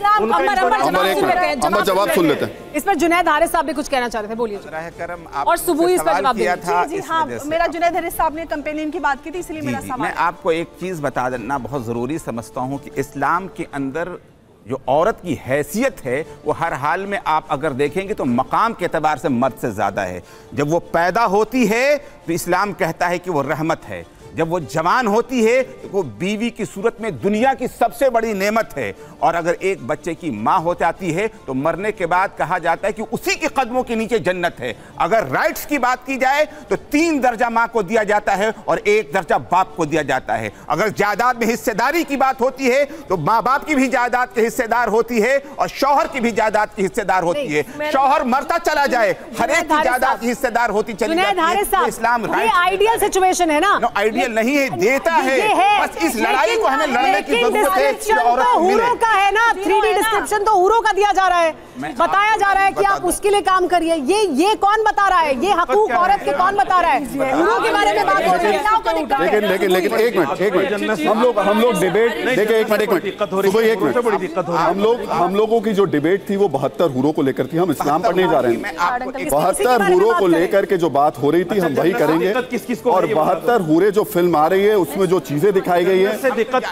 हम जवाब सुन लेते हैं। इस पर जुनैद हारिस साहब भी कुछ कहना चाह रहे थे, बोलिए। और सुबह इस पर जवाब दिया था। जी हाँ, मेरा जुनैद हारिस साहब ने कंपेनियन की बात की थी, इसलिए मेरा सवाल। मैं आपको एक चीज बता देना बहुत जरूरी समझता हूँ कि इस्लाम के अंदर जो औरत की हैसियत है वो हर हाल में आप अगर देखेंगे तो मकाम के एतबार से मर्द से ज़्यादा है। जब वो पैदा होती है तो इस्लाम कहता है कि वो रहमत है, जब वो जवान होती है तो वो बीवी की सूरत में दुनिया की सबसे बड़ी नेमत है, और अगर एक बच्चे की माँ हो जाती है तो मरने के बाद कहा जाता है कि उसी के कदमों के नीचे जन्नत है। अगर राइट्स की बात की जाए तो 3 दर्जा माँ को दिया जाता है और 1 दर्जा बाप को दिया जाता है। अगर जायदाद में हिस्सेदारी की बात होती है तो माँ बाप की भी जायदाद के हिस्सेदार होती है और शौहर की भी जायदाद की हिस्सेदार होती है। शौहर मरता चला जाए, हर एक की जायदाद की हिस्सेदार होती चली जाती है। इस्लाम आइडियल सिचुएशन है ना, नहीं है, देता है, बस इस लड़ाई को हमें लड़ने की जरूरत है कि औरत को मिले। का है ना 3D डिस्क्रिप्शन तो हूरों का दिया जा रहा है, बताया जा रहा है कि आप उसके लिए काम करिए। ये कौन बता रहा है? ये हकूक औरत के कौन बता रहा है? हूरों के बारे में बात हो रही है। लेकिन एक मिनट हम लोग डिबेट देखिए, एक मिनट हम लोगों की जो डिबेट थी वो 72 हूरों को लेकर थी। हम इस्लाम पर नहीं जा रहे हैं। 72 हूरों को लेकर के जो बात हो रही थी हम वही करेंगे। और 72 हूरे जो फिल्म आ रही है उसमें जो चीजें दिखाई गई है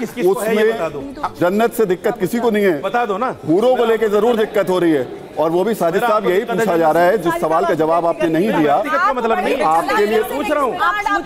उसमें जन्नत से दिक्कत किसी को नहीं है, बता दो ना। हूरों को लेकर जरूर दिक्कत हो रही है। और वो भी साजिद साहब यही पूछा जा रहा है जिस सवाल का जवाब आपने नहीं दिया, मतलब नहीं आपके लिए पूछ रहा हूँ।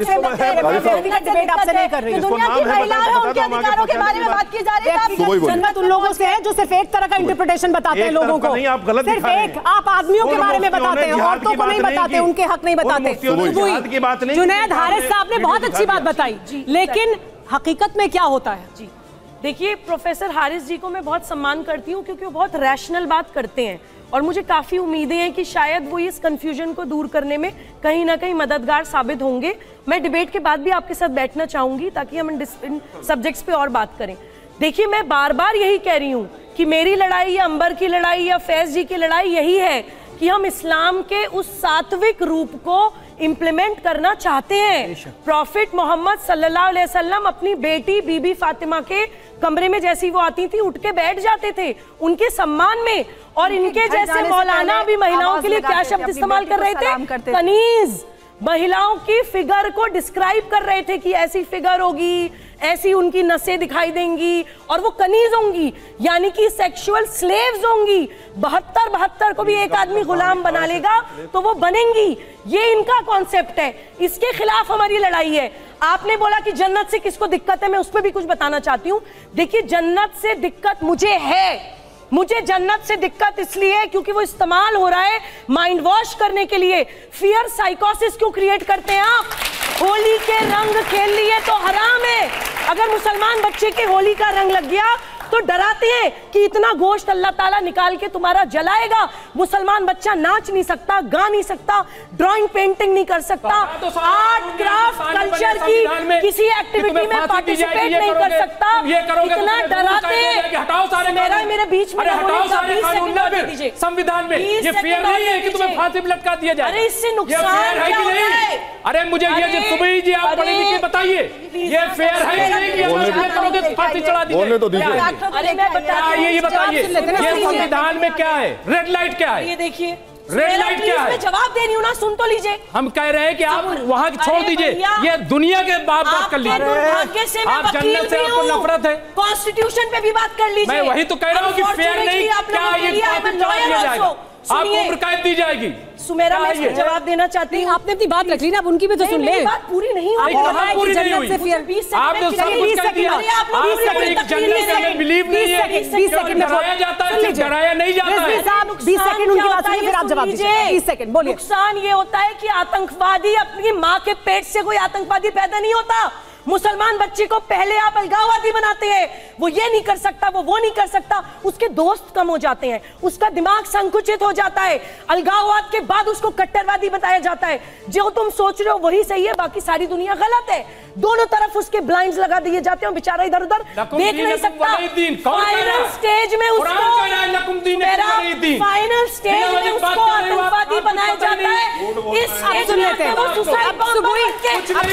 जन्नत उन लोगों से है जो सिर्फ एक तरह का इंटरप्रिटेशन बताते हैं लोगों को। आप गलत सिर्फ एक, आप आदमियों के बारे में बताते हैं, औरतों को नहीं बताते, उनके हक नहीं बताते। जुनैद हारिस साहब ने बहुत अच्छी बात बताई, लेकिन हकीकत में क्या होता है? जी देखिए, प्रोफेसर हारिस जी को मैं बहुत सम्मान करती हूँ क्योंकि वो बहुत रैशनल बात करते हैं और मुझे काफ़ी उम्मीदें हैं कि शायद वो इस कंफ्यूजन को दूर करने में कहीं ना कहीं मददगार साबित होंगे। मैं डिबेट के बाद भी आपके साथ बैठना चाहूँगी ताकि हम इन सब्जेक्ट्स पे और बात करें। देखिए, मैं बार बार यही कह रही हूँ कि मेरी लड़ाई या अंबर की लड़ाई या फैज जी की लड़ाई यही है कि हम इस्लाम के उस सात्विक रूप को इंप्लीमेंट करना चाहते हैं। प्रॉफिट मोहम्मद सल्लल्लाहु अलैहि वसल्लम अपनी बेटी बीबी फातिमा के कमरे में जैसी वो आती थी उठ के बैठ जाते थे उनके सम्मान में, और इनके जैसे मौलाना भी महिलाओं के लिए क्या शब्द इस्तेमाल कर रहे थे? कनीज। महिलाओं की फिगर को डिस्क्राइब कर रहे थे कि ऐसी फिगर होगी, ऐसी उनकी नसें दिखाई देंगी और वो कनीज होंगी, यानी कि सेक्सुअल स्लेव्स होंगी। 72 को भी एक आदमी गुलाम बना लेगा तो वो बनेंगी। ये इनका कॉन्सेप्ट है, इसके खिलाफ हमारी लड़ाई है। आपने बोला कि जन्नत से किसको दिक्कत है, मैं उस पर भी कुछ बताना चाहती हूँ। देखिए, जन्नत से दिक्कत मुझे है। मुझे जन्नत से दिक्कत इसलिए है क्योंकि वो इस्तेमाल हो रहा है माइंड वॉश करने के लिए। फियर साइकोसिस क्यों क्रिएट करते हैं आप? होली के रंग खेल लिए तो हराम है। अगर मुसलमान बच्चे के होली का रंग लग गया तो डराते हैं कि इतना गोश्त अल्लाह ताला निकाल के तुम्हारा जलाएगा। मुसलमान बच्चा नाच नहीं सकता, गा नहीं सकता, ड्राइंग पेंटिंग नहीं कर सकता, आर्ट क्राफ्ट कल्चर की किसी एक्टिविटी में पार्टिसिपेट नहीं कर सकता। इतना डराते हैं। मेरे बीच में संविधान में ये फेयर नहीं है कि तुम्हें फांसी पे लटका दिया जाए। अरे इससे नुकसान क्या है? अरे मुझे ये सुबह जी आप पढ़े लिखे बताइए, ये फेयर है नहीं कि फांसी चढ़ा दी जाए? अरे मैं ये बताइए, ये संविधान में क्या है? रेड लाइट क्या है? ये देखिए, रेड लाइट क्या है? मैं जवाब दे रही हूँ ना, सुन तो लीजिए। हम कह रहे हैं कि आप वहाँ छोड़ दीजिए, ये दुनिया के बात कर लीजिए। आप जन्नत से आपको नफरत है, कॉन्स्टिट्यूशन पे भी बात कर लीजिए। मैं वही तो कह रहा हूँ कि फेयर नहीं, क्या ये आपको उम्र कैद दी जाएगी। सुमेरा, मैं इसका जवाब देना चाहती हूँ। आपने अपनी बात रख ली ना, अब उनकी भी तो सुन ले। बात पूरी नहीं हुई। पूरी नहीं हुई। आपने सब कुछ कह दिया। बिलीव नहीं है, 20 सेकंड में डराया जाता है, डराया नहीं जाता है। 20 सेकंड उनकी बात सुनिए, फिर आप जवाब दीजिए। 20 सेकंड बोलिए। नुकसान ये होता है कि आतंकवादी, अपनी माँ के पेट से कोई आतंकवादी पैदा नहीं होता। मुसलमान बच्चे को पहले आप अलगाववादी बनाते हैं, वो ये नहीं कर सकता, वो नहीं कर सकता, उसके दोस्त कम हो जाते हैं, उसका दिमाग संकुचित हो जाता है, अलगाववाद के बाद उसको कट्टरवादी बताया जाता है। जो तुम सोच रहे हो वही सही है, बाकी सारी दुनिया गलत है। दोनों तरफ उसके ब्लाइंड्स लगा दिए जाते हैं, बेचारा इधर उधर देख नहीं सकता। फाइनल स्टेज में उसको आतंकवादी बनाया जाता है। इस स्टेज में वो सुसाइड बॉम्ब बन के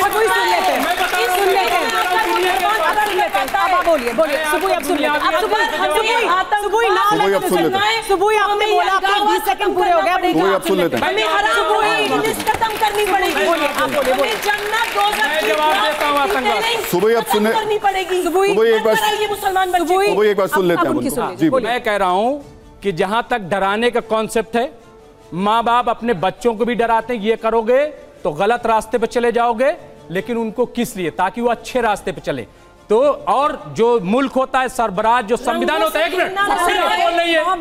बोलिए सुबुई, अब सुन लेते हैं। सुबुई आपने बोला आपके 20 सेकंड पूरे हो गए, अब सुन लेते हैं। खत्म करनी पड़ेगी। सुबह अब सुनने करनी पड़ेगी। सुबह एक बार मुसलमान बच्चे, सुबह एक बार सुन लेते हैं जी। मैं कह रहा हूं कि जहां तक डराने का कॉन्सेप्ट है, माँ बाप अपने बच्चों को भी डराते हैं, ये करोगे तो गलत रास्ते पे चले जाओगे, लेकिन उनको किस लिए? ताकि वो अच्छे रास्ते पे चले। तो और जो मुल्क होता है, सरबराह जो संविधान होता है, एक मिनट बोल रही है,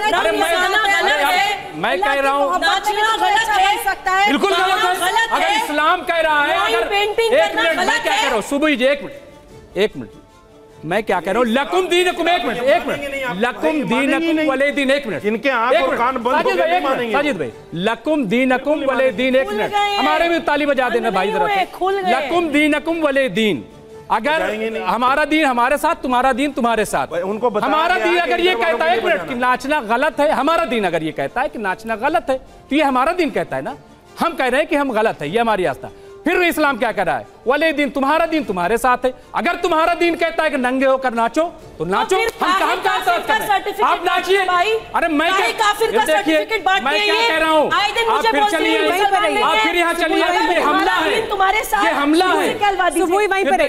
मैं कह रहा हूं बिल्कुल गलत है। अगर इस्लाम कह रहा है, अगर एक मिनट मैं क्या कह रहा हूं, सुबह जी एक मिनट मैं क्या कह रहा हूं, लकुम दीनकुम, एक मिनट लकुम दीनकुम वले दीन, एक मिनट इनके आंख और कान बंद हो गए। साजिद भाई, लकुम दीनकुम वले दीन, एक मिनट हमारे भी ताली बजा देना भाई जरा। लकुम दीनकुम वले दीन, अगर हमारा दीन हमारे साथ, तुम्हारा दीन तुम्हारे साथ। उनको हमारा दीन अगर ये कहता है, एक मिनट, कि नाचना गलत है, हमारा दीन अगर ये कहता है कि नाचना गलत है, तो ये हमारा दीन कहता है ना। हम कह रहे हैं कि हम गलत है, ये हमारी आस्था। फिर इस्लाम क्या कह रहा है? वले दिन तुम्हारे साथ है। अगर तुम्हारा दीन कहता है कि नंगे होकर नाचो तो नाचो, हम कहाँ आप नाचिए। अरे मैं क्या कह रहा हूँ, आप फिर चलिए, आप फिर यहाँ चलिए, ये हमला है, ये हमला है। वहीं पर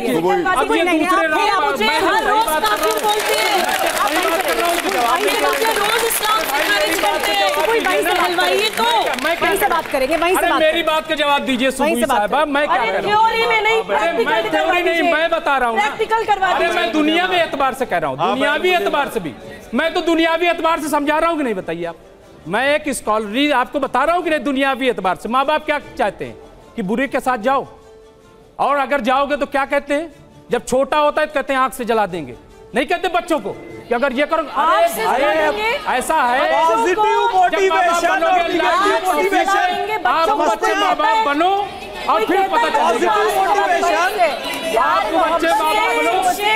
बात करेंगे, वहीं से मेरी बात का जवाब दीजिए सुबह साहब। मैं क्या कह रहा हूँ, मैं बता रहा हूँ, मैं दुनियावी एतबार से कह रहा हूँ, दुनियावी एतबार से भी, मैं तो दुनियावी एतबार से समझा रहा हूँ कि नहीं, बताइए आप। मैं एक स्कॉलरी आपको बता रहा हूँ कि नहीं, दुनियावी एतबार से। माँ बाप क्या चाहते हैं कि बुरे के साथ जाओ, और अगर जाओगे तो क्या कहते हैं, जब छोटा होता है तो कहते हैं आंख से जला देंगे, नहीं कहते बच्चों को कि अगर ये करो। ऐसा है, आप बच्चे माँ बाप बनो और फिर पता चलेगा आप बच्चे माँ बाप बनो।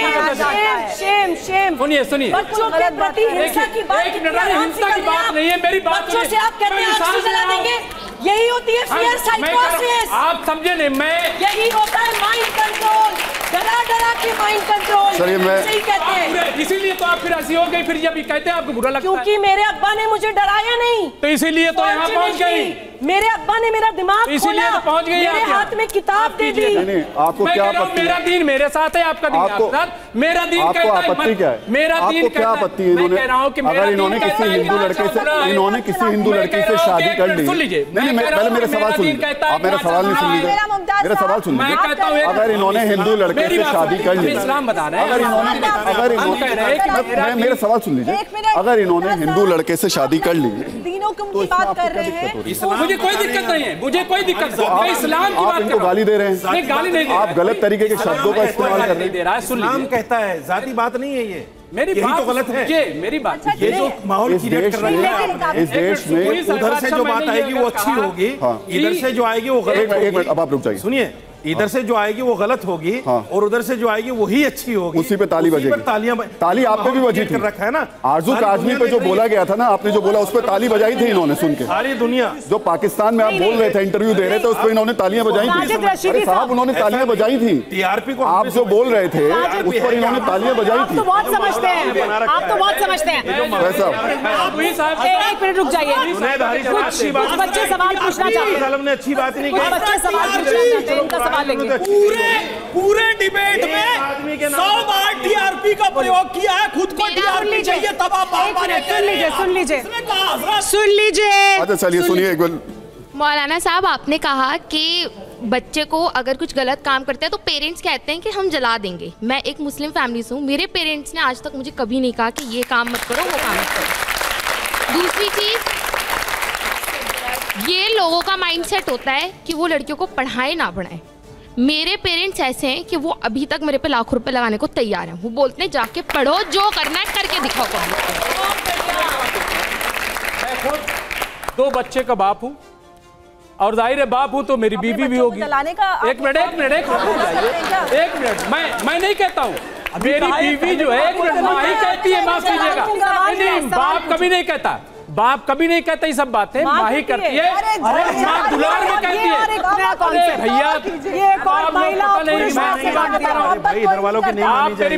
सुनिए बच्चों के प्रति हिंसा की बात, हिंसा की बात नहीं है, मेरी बात बच्चों से आप कहते हैं आंसू जला देंगे, यही होती है फियर साइकोसिस। आप समझे नहीं, मैं यही होता है माइंड कंट्रोल, डरा के माइंड कंट्रोल। चलिए मैं सही कहते हैं, इसीलिए तो आप फिर ऐसी हो गई, फिर जब कहते हैं आपको बुरा लगता है। क्योंकि मेरे अब्बा ने मुझे डराया नहीं, तो इसीलिए तो यहाँ पहुँच गई। मेरे अब्बा ने मेरा दिमाग इसीलिए तो पहुँच गई, मेरे हाथ में किताब दे दी। आपको क्या आपत्ति? मेरा दीन मेरे साथ है, आपका दीन आपके साथ। मेरा दीन आपको आपत्ति क्या है? मेरा दीन क्या आपत्ति है? इन्होंने अगर इन्होंने किसी हिंदू लड़के से शादी कर ली, सुन लीजिए, नहीं पहले मेरा सवाल सुन लीजिए, आप मेरा सवाल नहीं सुन लीजिए, मेरा सवाल सुन लीजिए। अगर इन्होंने हिंदू लड़के से शादी कर ली, इस्लाम बता रहे हैं, अगर इन्होंने मेरा सवाल सुन लीजिए, अगर इन्होंने हिंदू लड़के से शादी कर ली, तो बात कर रहे हैं, मुझे कोई दिक्कत नहीं है, मुझे कोई दिक्कत नहीं। मैं इस्लाम की बात इनको गाली दे रहे हैं, गाली नहीं, आप गलत तरीके के शब्दों का इस्तेमाल कर रहे हैं। इस्लाम कहता है, जाती बात नहीं है ये, मेरी बात तो गलत है, मेरी बात ये जो माहौल क्रिएट कर रहे हैं इस देश में, उधर से जो बात आएगी वो अच्छी होगी, इधर से जो आएगी वो गलत। एक मिनट, अब आप रुक जाइए, सुनिए, इधर से जो आएगी वो गलत होगी और उधर से जो आएगी वही अच्छी होगी। उसी पे ताली बजेगी, ताली आप पे भी बजी थी, रखा है ना। आरजू काजमी पे जो बोला गया था ना, आपने जो बोला उस पर ताली बजाई थी इन्होंने, सुन के। सारी दुनिया जो पाकिस्तान में आप बोल रहे थे, इंटरव्यू दे रहे थे, उस पर इन्होंने तालियां बजाई थी। अरे साहब, उन्होंने तालियां बजाई थी, टीआरपी को आप जो बोल रहे थे उस पर इन्होंने तालियां बजाई थी। आप तो बहुत समझते हैं, आप तो बहुत समझते हैं। एक मिनट रुक जाइए, बच्चे सवाल पूछना चाहते हैं, ने अच्छी बात नहीं बच्चे सवाल पूछना चाहते हैं, इनका संभालेंगे। पूरे डिबेट में 100 बार टीआरपी का प्रयोग किया है, खुद को टीआरपी चाहिए तब आप सुन लीजिए। अच्छा चलिए सुनिए एक बार। मौलाना साहब, आपने कहा कि बच्चे को अगर कुछ गलत काम करते हैं तो पेरेंट्स कहते हैं कि हम जला देंगे। मैं एक मुस्लिम फैमिली से हूँ, मेरे पेरेंट्स ने आज तक मुझे कभी नहीं कहा कि ये काम मत करो, वो काम मत करो। दूसरी चीज़, ये लोगों का माइंडसेट होता है कि वो लड़कियों को पढ़ाए ना पढ़ाएं। मेरे पेरेंट्स ऐसे हैं कि वो अभी तक मेरे पे लाखों रुपए लगाने को तैयार हैं। वो बोलते हैं जाके पढ़ो, जो करना है करके दिखाओ। मैं खुद 2 बच्चे का बाप हूँ और जाहिर है बाप हूँ तो मेरी बीवी भी होगी। एक मिनट मैं नहीं कहता हूँ, मेरी बीवी जो है, एक मिनट, माँ ही कहती है, माफ कीजिएगा, नहीं बाप कभी नहीं कहता, बाप कभी नहीं कहता ये सब बातें, माँ ही करती है और माँ दुलार में कहती है। भैया भाई इधर वालों की नहीं मानी जाएगी,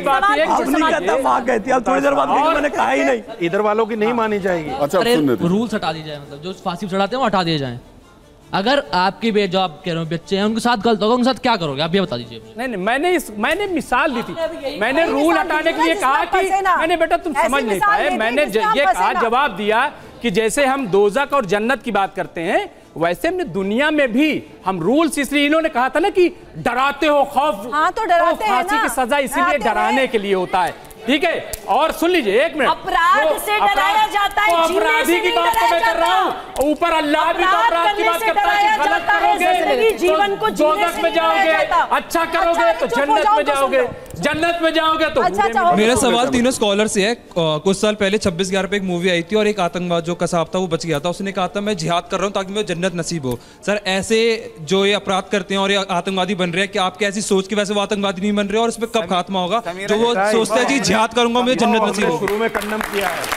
माँ कहती है, थोड़ी देर बाद मैंने कहा ही नहीं, इधर वालों की नहीं मानी जाएगी। अच्छा रूल्स हटा दिए जाए, मतलब जो फांसी चढ़ाते हैं वो हटा दिए जाए। अगर आपकी जो आप कह रहे हो बच्चे हैं उनके साथ गलत होगा, उनके साथ क्या करोगे आप ये बता दीजिए। नहीं, मैंने मिसाल दी थी, मैंने रूल हटाने के लिए कहा कि मैंने बेटा तुम समझ नहीं पाए, मैंने ये कहा, जवाब दिया कि जैसे हम दोज़ख और जन्नत की बात करते हैं वैसे हमने दुनिया में भी हम रूल्स, इसलिए इन्होंने कहा था ना कि डराते हो, खौफ, हाँ तो डराते हैं ना, फांसी की सजा इसीलिए डराने के लिए होता है, ठीक है। और सुन लीजिए एक मिनट, अपराध से डराया जाता है, अपराधी की बात तो मैं कर रहा हूँ, ऊपर अल्लाह भी तो अपराध की बात करता है कि गलत करोगे जीवन को दोज़ख में जाओगे, अच्छा करोगे तो जन्नत में जाओगे, जन्नत में जाओगे तो। मेरा सवाल तीनों स्कॉलर से है। कुछ साल पहले 26/11 पे एक मूवी आई थी और एक आतंकवाद जो कसाब था वो बच गया था, उसने कहा था मैं जिहाद कर रहा हूँ ताकि मुझे जन्नत नसीब हो। सर ऐसे जो ये अपराध करते हैं और ये आतंकवादी बन रहे हैं, क्या आपकी ऐसी सोच की वजह से वो आतंकवादी नहीं बन रहे और इस पर कब खात्मा होगा? जो वो सोचते हैं कि जिहाद करूंगा मुझे जन्नत नसीब हो। शुरू में कंडम किया है,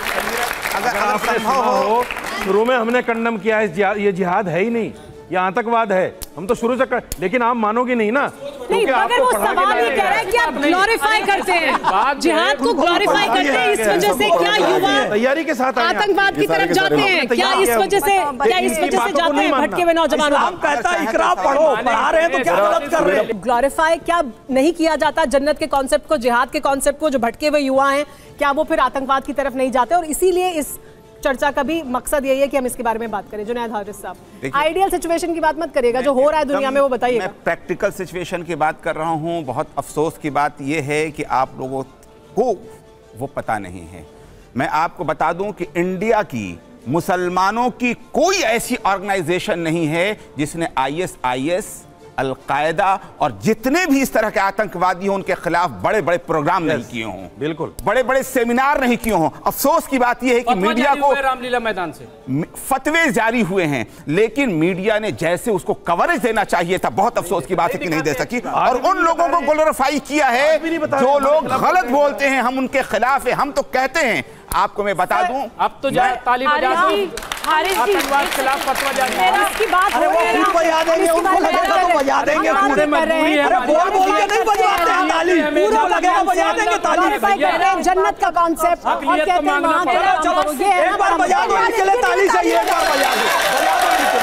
अगर आपने सुना हो, शुरू में हमने कंडम किया है, ये जिहाद है ही नहीं, ये आतंकवाद है, हम तो शुरू से लेकिन आप मानोगे नहीं ना, नहीं, मगर वो सवाल ये कह रहा है कि आप ग्लोरीफाई करते हैं, जिहाद को ग्लोरीफाई करते हैं, इस वजह से क्या युवा तैयारी के साथ आतंकवाद की तरफ जाते हैं? क्या इस वजह से जाते हैं भटके हुए नौजवान? कहता है इकरा पढ़ो, पढ़ा रहे हैं तो क्या गलत कर रहे हैं? ग्लोरीफाई क्या नहीं किया जाता जन्नत के कॉन्सेप्ट को, जिहाद के कॉन्सेप्ट को? जो भटके हुए युवा हैं क्या वो फिर आतंकवाद की तरफ नहीं जाते? और इसीलिए इस चर्चा का भी मकसद यही है कि हम इसके बारे में बात करें। जुनैद हारिस साहब, आइडियल सिचुएशन की बात मत करिएगा, जो हो रहा है दुनिया में वो बताइएगा। मैं प्रैक्टिकल सिचुएशन की बात कर रहा हूं। बहुत अफसोस की बात यह है कि आप लोगों को वो पता नहीं है। मैं आपको बता दूं कि इंडिया की मुसलमानों की कोई ऐसी ऑर्गेनाइजेशन नहीं है जिसने ISIS, अल-कायदा और जितने भी इस तरह के आतंकवादी हों उनके खिलाफ बड़े बड़े प्रोग्राम नहीं किए हों, बिल्कुल बड़े बड़े सेमिनार नहीं किए हों। अफसोस की बात यह है कि मीडिया को रामलीला मैदान से फतवे जारी हुए हैं, लेकिन मीडिया ने जैसे उसको कवरेज देना चाहिए था, बहुत अफसोस की बात है कि नहीं दे सकी, और उन लोगों को ग्लोरीफाई किया है जो लोग गलत बोलते हैं, हम उनके खिलाफ है। हम तो कहते हैं, आपको मैं बता दूं, अब तो जाए ताली बजा दो, आतंकवाद के खिलाफ फतवा जारी है। इसकी बात हो रही है, बजा देंगे, उनको लगेगा तो बजा देंगे, पूरे मजबूरी है, बोल बोल के नहीं बजवाते हैं ताली, पूरा लगेगा बजा देंगे ताली। जन्नत का कॉन्सेप्ट और कहते हैं वहां चलो एक बार बजा दो, इनके लिए ताली चाहिए, एक बार बजा दो।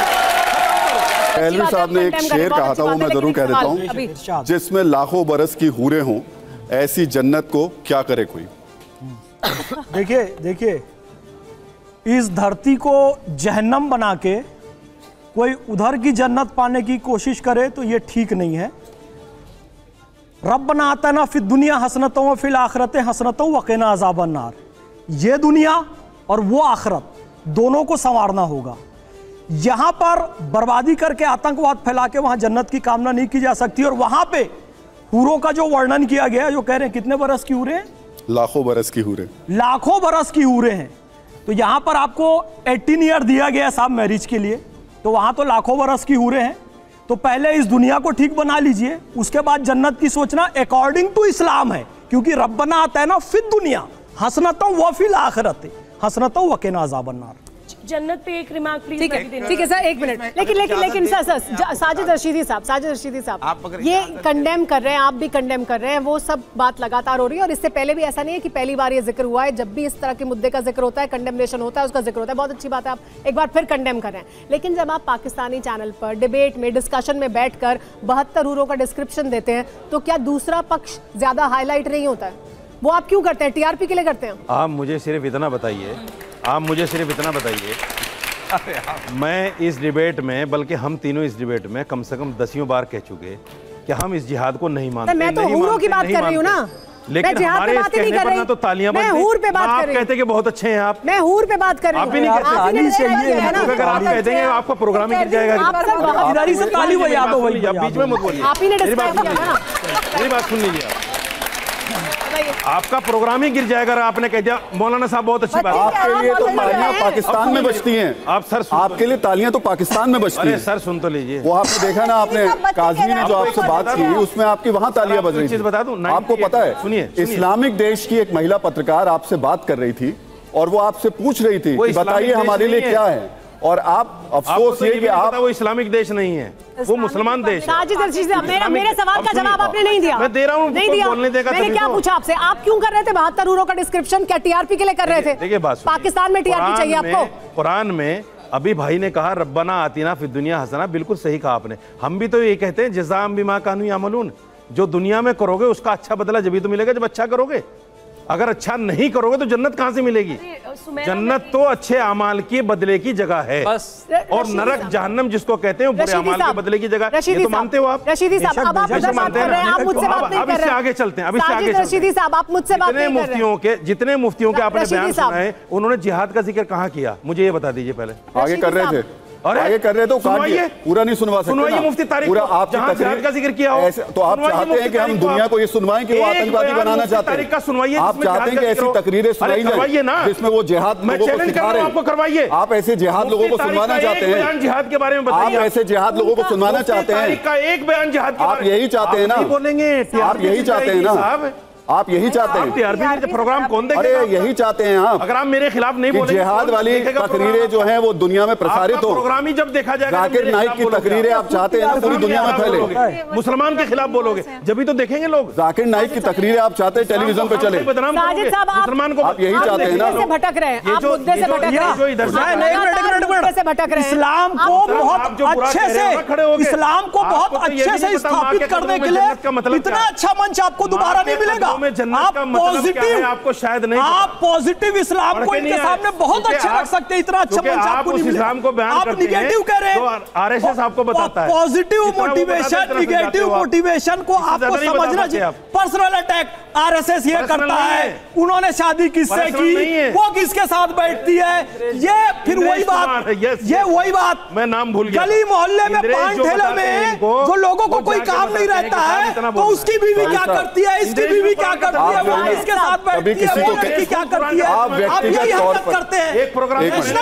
पहलवी साहब ने एक शेर कहा था, वो मैं जरूर कह देता हूँ, जिसमें लाखों बरस की हूरें हों, ऐसी जन्नत को क्या करे कोई। देखिए इस धरती को जहन्नम बना के कोई उधर की जन्नत पाने की कोशिश करे तो ये ठीक नहीं है। रब्बना आतना फिद दुनिया हसनतों व फिल आखिरत हसनतों व क़िना अज़ाबन नार। ये दुनिया और वो आखिरत दोनों को संवारना होगा। यहां पर बर्बादी करके आतंकवाद फैला के वहां जन्नत की कामना नहीं की जा सकती। और वहां पे हूरों का जो वर्णन किया गया, जो कह रहे हैं कितने बरस की हूरें, लाखों बरस की हूरें, लाखों बरस की हूरें हैं। तो यहां पर आपको 18 ईयर दिया गया साहब मैरिज के लिए, तो वहां तो लाखों बरस की हूरें हैं। तो पहले इस दुनिया को ठीक बना लीजिए, उसके बाद जन्नत की सोचना अकॉर्डिंग टू इस्लाम है, क्योंकि रब्बना आता है ना फिद दुनिया हसनतों व फिल आखिरत हसनतों व क़िना अज़ाबन नार। जन्नत पे एक रिमार्क प्लीज। ठीक है सर, एक मिनट। लेकिन सर साजिद रशीदी साहब ये कंडेम कर रहे हैं, आप भी कंडेम कर रहे हैं, वो सब बात लगातार हो रही है और इससे पहले भी ऐसा नहीं है कि पहली बार ये जिक्र हुआ है। जब भी इस तरह के मुद्दे का जिक्र होता है, कंडेमनेशन होता है, उसका जिक्र होता है, बहुत अच्छी बात है, आप एक बार फिर कंडेम कर रहे हैं। लेकिन जब आप पाकिस्तानी चैनल पर डिबेट में, डिस्कशन में बैठकर 72 हूरों का डिस्क्रिप्शन देते हैं तो क्या दूसरा पक्ष ज्यादा हाईलाइट नहीं होता है? वो आप क्यों करते हैं? टीआरपी के लिए करते हैं? आप मुझे सिर्फ इतना बताइए, मैं इस डिबेट में, बल्कि हम तीनों इस डिबेट में कम से कम 10 बार कह चुके कि हम इस जिहाद को नहीं मानते। मैं तो हूरों की बात कर रही हूँ ना, लेकिन हमारे इस कहने पर ना तो तालियां बजती, मैं हूर पे बात कर रही हूँ। आप कहते कि बहुत अच्छे हैं आप, मैं हूर पे बात कर रही हूँ। आप ही नहीं कहते, अगर आप कहते हैं आपका प्रोग्राम ही गिर जाएगा। इधर से ताली बजा दो, बीच में मत बोलिए, आप ही ने डिस्कस किया ना। मेरी बात सुन लीजिए, आपका प्रोग्राम ही गिर जाएगा। आपने कह दिया मौलाना साहब बहुत अच्छी बात है। आपके लिए तो तालियां पाकिस्तान में बजती हैं। आप सर, आपके लिए तालियां तो पाकिस्तान में बजती हैं। सर सुन तो लीजिए, वो आपने देखा ना, आपने काज़मी ने जो आपसे बात की उसमें आपकी वहां तालियां बज रही थी। बता दूं, आपको पता है, सुनिए, इस्लामिक देश की एक महिला पत्रकार आपसे बात कर रही थी और वो आपसे पूछ रही थी कि बताइए हमारे लिए क्या है, और आप अफसोस ये कि आप, वो इस्लामिक देश नहीं है, वो मुसलमान देश है। साजिद रशीदी साहब, मेरे सवाल का जवाब आपने नहीं दिया। मैं दे रहा हूँ, नहीं दिया। बोलने देगा। मैंने क्या पूछा आपसे? आप क्यों कर रहे थे 72 हूरों का डिस्क्रिप्शन? क्या टीआरपी के लिए कर रहे थे? देखिए बात, पाकिस्तान में टीआरपी चाहिए आपको? कुरान में अभी भाई ने कहा रब्बना आतिना फिद दुनिया हसना, बिल्कुल सही कहा आपने। हम भी तो ये कहते हैं जज़ाअम बिमा कानू यामलून, जो दुनिया में करोगे उसका अच्छा बदला जब तो मिलेगा जब अच्छा करोगे। अगर अच्छा नहीं करोगे तो जन्नत कहां से मिलेगी? जन्नत तो अच्छे अमाल के बदले की जगह है, और नरक जहन्नम जिसको कहते हैं बुरे अमाल के बदले की जगह। ये तो मानते हो आप? रशीदी साहब, अब आप मुझसे बात कर रहे हैं, आप मुझसे बात नहीं कर रहे हैं। आगे चलते हैं, अभी से आगे। रशीदी साहब, आप मुझसे बात नहीं कर रहे हैं। जितने मुफ्तियों के आपने बयान सुनाए, उन्होंने जिहाद का जिक्र कहाँ किया? मुझे ये बता दीजिए पहले। आगे कर रहे थे, आगे कर रहे तो पूरा नहीं सुनवा सकते। मुफ्ती तारिक पूरा आपकी तकरीर का जिक्र किया हो, तो आप चाहते हैं कि हम दुनिया को ये सुनवाएं कि वो आतंकवादी बनाना चाहते हैं? आप चाहते हैं कि ऐसी तकरीरें सुनाई जाए जिसमें वो जिहाद लोगों को सिखा रहे हैं? करवाइए। आप ऐसे जिहाद लोगों को सुनवाना चाहते हैं? जिहाद के बारे में आप ऐसे जिहाद लोगों को सुनवाना चाहते हैं? एक बयान जिहाद, आप यही चाहते हैं ना? बोलेंगे आप यही चाहते हैं ना? आप यही चाहते हैं? टीआरपी प्रोग्राम कौन देखेगा? अरे यही चाहते हैं आप। अगर आप मेरे खिलाफ नहीं बोलेंगे, जिहाद वाली तकरीरें जो हैं वो दुनिया में प्रसारित हो। प्रोग्राम ही जब देखा जाएगा, जाकिर नाइक की तकरीरें आप चाहते हैं ना पूरी दुनिया में फैले? मुसलमान के खिलाफ बोलोगे जब भी तो देखेंगे लोग। जाकिर नाइक की तकरीरें आप चाहते हैं टेलीविजन पे चले? मुसलमान को आप यही चाहते हैं ना? भटक रहे हैं आप, मुद्दे से भटक रहे हैं, जो इधर से भटक रहे हैं। इस्लाम को बहुत अच्छे से, इस्लाम को बहुत अच्छे से स्थापित करने के लिए इतना अच्छा मंच आपको दोबारा नहीं मिलेगा। आप पॉजिटिव, आपको शायद नहीं, आप पॉजिटिव इस्लाम को इनके सामने बहुत अच्छे रख सकते हैं। इतना अच्छा मंच आपको नहीं मिलेगा। इस्लाम को बयान आप निगेटिव कह रहे हैं, आरएसएस आपको बताता है। पॉजिटिव मोटिवेशन, निगेटिव मोटिवेशन को आपको समझना चाहिए। पर्सनल अटैक आरएसएस ये करता है, उन्होंने शादी किससे की, वो किसके साथ बैठती है, ये फिर वही बात, ये वही बात। मैं नाम भूल गया। गली मोहल्ले में, पान ठेले में जो लोगों को कोई काम नहीं रहता है तो उसकी बीवी क्या करती है, इसकी बीवी क्या करती है, वो इसके साथ बैठती है, वो लड़की क्या करती है। आप यही हरकत करते हैं। एक प्रोग्राम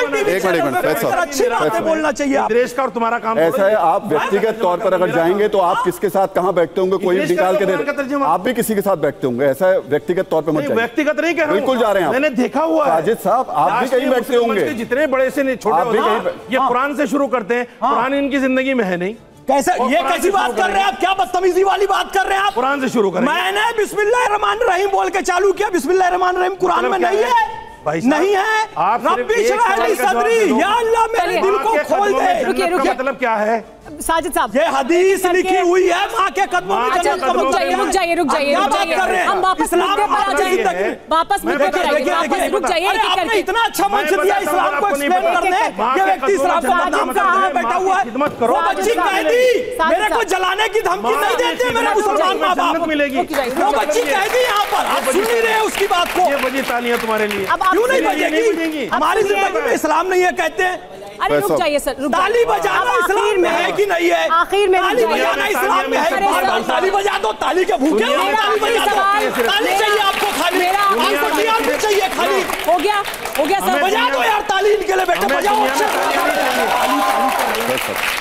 अच्छी बातें बोलना चाहिए। देश का और तुम्हारा काम ऐसा है। आप व्यक्तिगत तौर पर अगर जाएंगे तो आप किसके साथ कहाँ बैठते होंगे कोई निकाल के दे, आप भी किसी के साथ बैठते होंगे। ऐसा है, व्यक्तिगत तौर पर मत जाइए। व्यक्तिगत नहीं कह रहा हूं, बिल्कुल जा रहे हैं। मैंने देखा हुआ है। साजिद साहब, आप भी कहीं बैठते होंगे। जितने बड़े से छोटे ये कुरान से शुरू करते हैं, कुरान इनकी जिंदगी में है नहीं। कैसे, ये कैसी बात कर रहे हैं आप? क्या बदतमीजी वाली बात कर रहे हैं आप? कुरान से शुरू करें। मैंने बिस्मिल्लाहिर्रहमानिर्रहीम बोल के चालू किया। बिस्मिल्लाहिर्रहमानिर्रहीम कुरान में नहीं है, नहीं है। रब्बी इश्रह ली सदरी, या अल्लाह मेरे दिल को खोल दे। रुकिए, मतलब क्या है साजिद साहब? ये हदीस लिखी हुई है, माँ के कदमों में जन्नत का रुक जाइए, रुक जाइए, रुक जाइए, रुक जाइए। हम वापस मुद्दे पर आ जाएंगे, वापस मुद्दे पर आइए, वापस रुक जाइए। आपने इतना अच्छा मंच दिया इस्लाम को एक्सप्लेन करने, ये व्यक्ति इस्लाम का नाम कहाँ बैठा हुआ है? वो बच्ची कैदी, मेरे को जलाने की धमकी नहीं देते मेरे मुसलमान माँ बाप मिलेगी। वो बच्ची कैदी यहाँ पर, आप सुन नहीं रहे उसकी बात को। ये बजी तालियां तुम्हारे लिए। क्यों नहीं बजेगी? हमारी जिंदगी में इस्लाम नहीं है कहते हैं। अरे रुक जाइए सर, ताली बजाना इस्लाम में है कि नहीं है? आखिर में ताली बजाना इस्लाम में है। बार-बार ताली बजा दो, ताली के भूखे हो, ताली बजा दो। ताली चाहिए आपको खाली, आपको टीआरपी चाहिए खाली। हो गया सर, बजा दो यार ताली इनके लिए, बेटा बजाओ।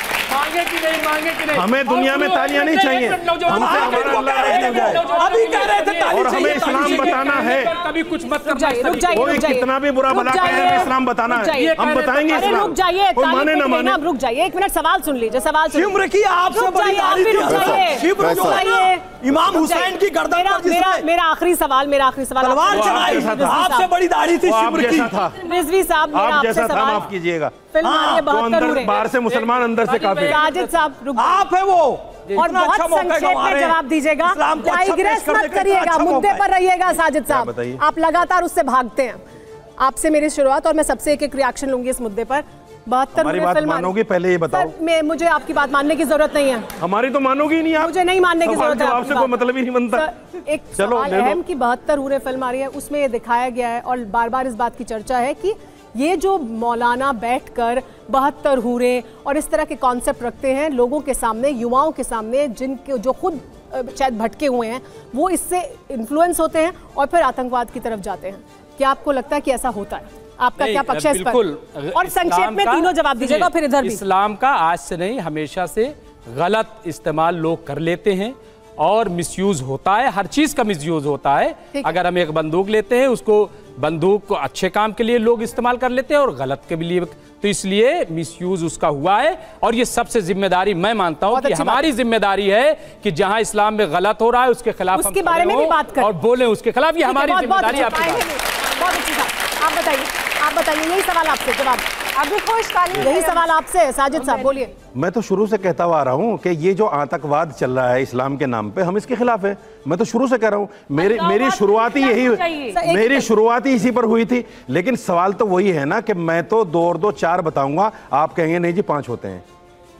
मांगे कि नहीं, मांगे कि नहीं। हमें दुनिया में तालियां नहीं चाहिए, हमसे हमारा अल्लाह राजी हो जाए। अभी कह रहे थे और हमें इस्लाम बताना है। कभी कुछ मत कोई कितना भी बुरा भला कहे, हमें इस्लाम बताना है, हम बताएंगे इस्लाम। रुक जाइए, कोई माने ना माने, रुक जाइए, एक मिनट सवाल सुन लीजिए, सवाल सुन शिब्र की आपसे बड़ी दाढ़ी थी, शिब्र जो है इमाम हुसैन की गर्दन पर जिसने मेरा आखिरी सवाल तलवार चलाई, आपसे बड़ी दाढ़ी थी शिब्र की। रिजवी साहब, मेरा आप जैसा आपसे था, सवाल, माफ कीजिएगा। फिल्म आ रही है, तो अंदर बाहर से मुसलमान, अंदर से काफिर। साजिद साहब आप है वो, और बहुत संक्षेप में जवाब दीजिएगा, डाइग्रेस मत करिएगा, मुद्दे पर रहिएगा। साजिद साहब, आप लगातार उससे भागते हैं। आपसे मेरी शुरुआत, और मैं सबसे एक रिएक्शन लूंगी इस मुद्दे पर। 72 बात मानोगी, पहले ये बताओ। सर, मुझे आपकी बात मानने की जरूरत नहीं है। हमारी तो मानोगी ही नहीं आप। मुझे नहीं मानने की जरूरत है, आपसे कोई मतलब ही नहीं बनता। एक सवाल अहम की 72 हूरें फिल्म आ रही है, उसमें ये दिखाया गया है और बार बार इस बात की चर्चा है कि ये जो मौलाना बैठकर 72 हूरें और इस तरह के कॉन्सेप्ट रखते हैं लोगों के सामने, युवाओं के सामने, जिनके जो खुद शायद भटके हुए हैं, वो इससे इन्फ्लुएंस होते हैं और फिर आतंकवाद की तरफ जाते हैं। क्या आपको लगता है कि ऐसा होता है? आपका क्या पक्ष है इस पर? और संक्षेप में तीनों जवाब दीजिएगा, फिर इधर भी। इस्लाम का आज से नहीं, हमेशा से गलत इस्तेमाल लोग कर लेते हैं और मिसयूज होता है, हर चीज का मिसयूज होता है। अगर हम एक बंदूक लेते हैं, उसको बंदूक को अच्छे काम के लिए लोग इस्तेमाल कर लेते हैं और गलत के लिए, तो इसलिए मिसयूज उसका हुआ है। और ये सबसे जिम्मेदारी मैं मानता हूं कि हमारी जिम्मेदारी है कि जहां इस्लाम में गलत हो रहा है उसके खिलाफ उसके बारे में भी बात करें और बोले उसके खिलाफ। ये हमारी जिम्मेदारी है। बहुत अच्छी बात। आप बताइए, यही सवाल आपसे, जवाब अभी खुश, यही सवाल आपसे। साजिद साहब बोलिए। मैं तो शुरू से कहता हुआ आ रहा हूँ कि ये जो आतंकवाद चल रहा है इस्लाम के नाम पे, हम इसके खिलाफ है। मैं तो शुरू से कह रहा हूँ, मेरी शुरुआत ही यही, मेरी शुरुआत ही इसी पर हुई थी। लेकिन सवाल तो वही है ना कि मैं तो 2 और 2 4 बताऊंगा, आप कहेंगे नहीं जी 5 होते हैं।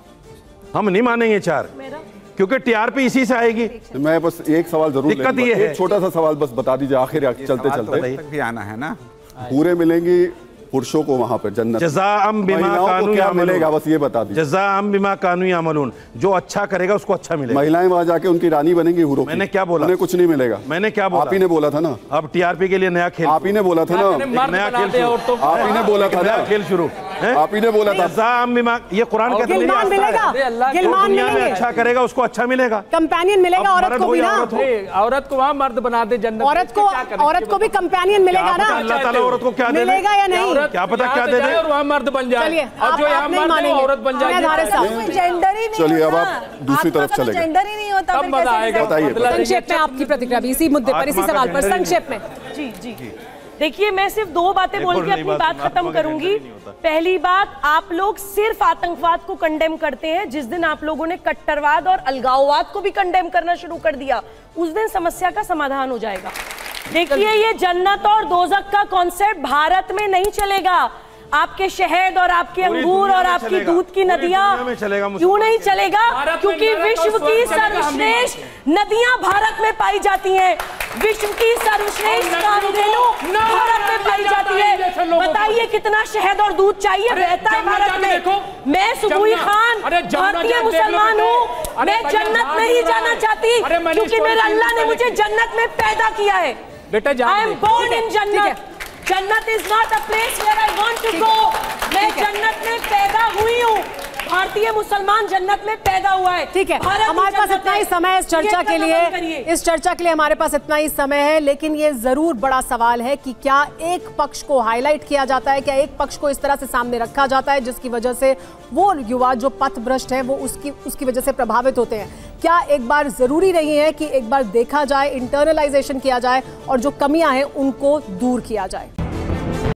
हम नहीं मानेंगे 4, क्योंकि टीआरपी इसी से आएगी। मैं बस एक सवाल जरूर, दिक्कत ये है, एक छोटा सा सवाल बस बता दीजिए आखिर चलते चलते भी आना है ना। पूरे मिलेंगी पुरुषों को वहां पर जन्नत, जज़ाअम बिमा कानू क्या मिलेगा बस ये बता दीजिए। जज़ाअम बिमा कानू यामलून, जो अच्छा करेगा उसको अच्छा मिलेगा। महिलाएं वहां जाके उनकी रानी बनेंगी हुरों की। मैंने क्या बोला? उन्हें कुछ नहीं मिलेगा। मैंने क्या बोला? आप ही ने बोला था ना। अब टीआरपी के लिए नया खेल, आप ही ने बोला था ना, नया खेल शुरू, आप ही ने बोला था ना, खेल शुरू, आप ही ने बोला था। जज़ाअम बिमा, ये कुरान कहता है मिलेगा, अच्छा करेगा उसको अच्छा मिलेगा, कंपेनियन मिलेगा। औरत को भी ना, औरत को वहाँ मर्द बना दे जन्नत। औरत को भी कंपेनियन मिलेगा ना। अल्लाह ताला औरत को क्या दे मिलेगा या नहीं, क्या पता क्या दे दे, और वहाँ मर्द बन जाए, और जो यहाँ मर्द है औरत बन जाए। जेंडर ही नहीं, चलिए अब आप दूसरी तरफ चले गए। जेंडर ही नहीं होता, तब मजा आएगा। संक्षेप में आपकी प्रतिक्रिया भी इसी मुद्दे पर, इसी सवाल पर संक्षेप में। जी देखिए, मैं सिर्फ 2 बातें बोल के अपनी बात खत्म करूंगी। पहली बात, आप लोग सिर्फ आतंकवाद को कंडेम करते हैं। जिस दिन आप लोगों ने कट्टरवाद और अलगाववाद को भी कंडेम करना शुरू कर दिया, उस दिन समस्या का समाधान हो जाएगा। देखिए, ये जन्नत और दोजख का कॉन्सेप्ट भारत में नहीं चलेगा। आपके शहद और आपके अंगूर और आपकी दूध की नदियां क्यों नहीं चलेगा? क्योंकि विश्व की सर्वश्रेष्ठ नदियां भारत में पाई जाती हैं, विश्व की सर्वश्रेष्ठ कामधेनु भारत में पाई जाती है। बताइए कितना शहद और दूध चाहिए, बहता है भारत में। मैं सुबुई खान भारतीय मुसलमान हूँ, मैं जन्नत नहीं जाना चाहती क्योंकि मेरे अल्लाह ने मुझे जन्नत में पैदा किया है। आई एम बोर्न इन जन्नत। जन्नत is not a place where I want to go. मैं जन्नत में पैदा हुई हूँ, भारतीय मुसलमान जन्नत में पैदा हुआ है। ठीक है, हमारे पास इतना ही समय है इस चर्चा के लिए, इस चर्चा के लिए हमारे पास इतना ही समय है। लेकिन ये जरूर बड़ा सवाल है कि क्या एक पक्ष को हाईलाइट किया जाता है, क्या एक पक्ष को इस तरह से सामने रखा जाता है जिसकी वजह से वो युवा जो पथभ्रष्ट है वो उसकी वजह से प्रभावित होते हैं। क्या एक बार जरूरी नहीं है कि एक बार देखा जाए, इंटरनलाइजेशन किया जाए और जो कमियां हैं उनको दूर किया जाए।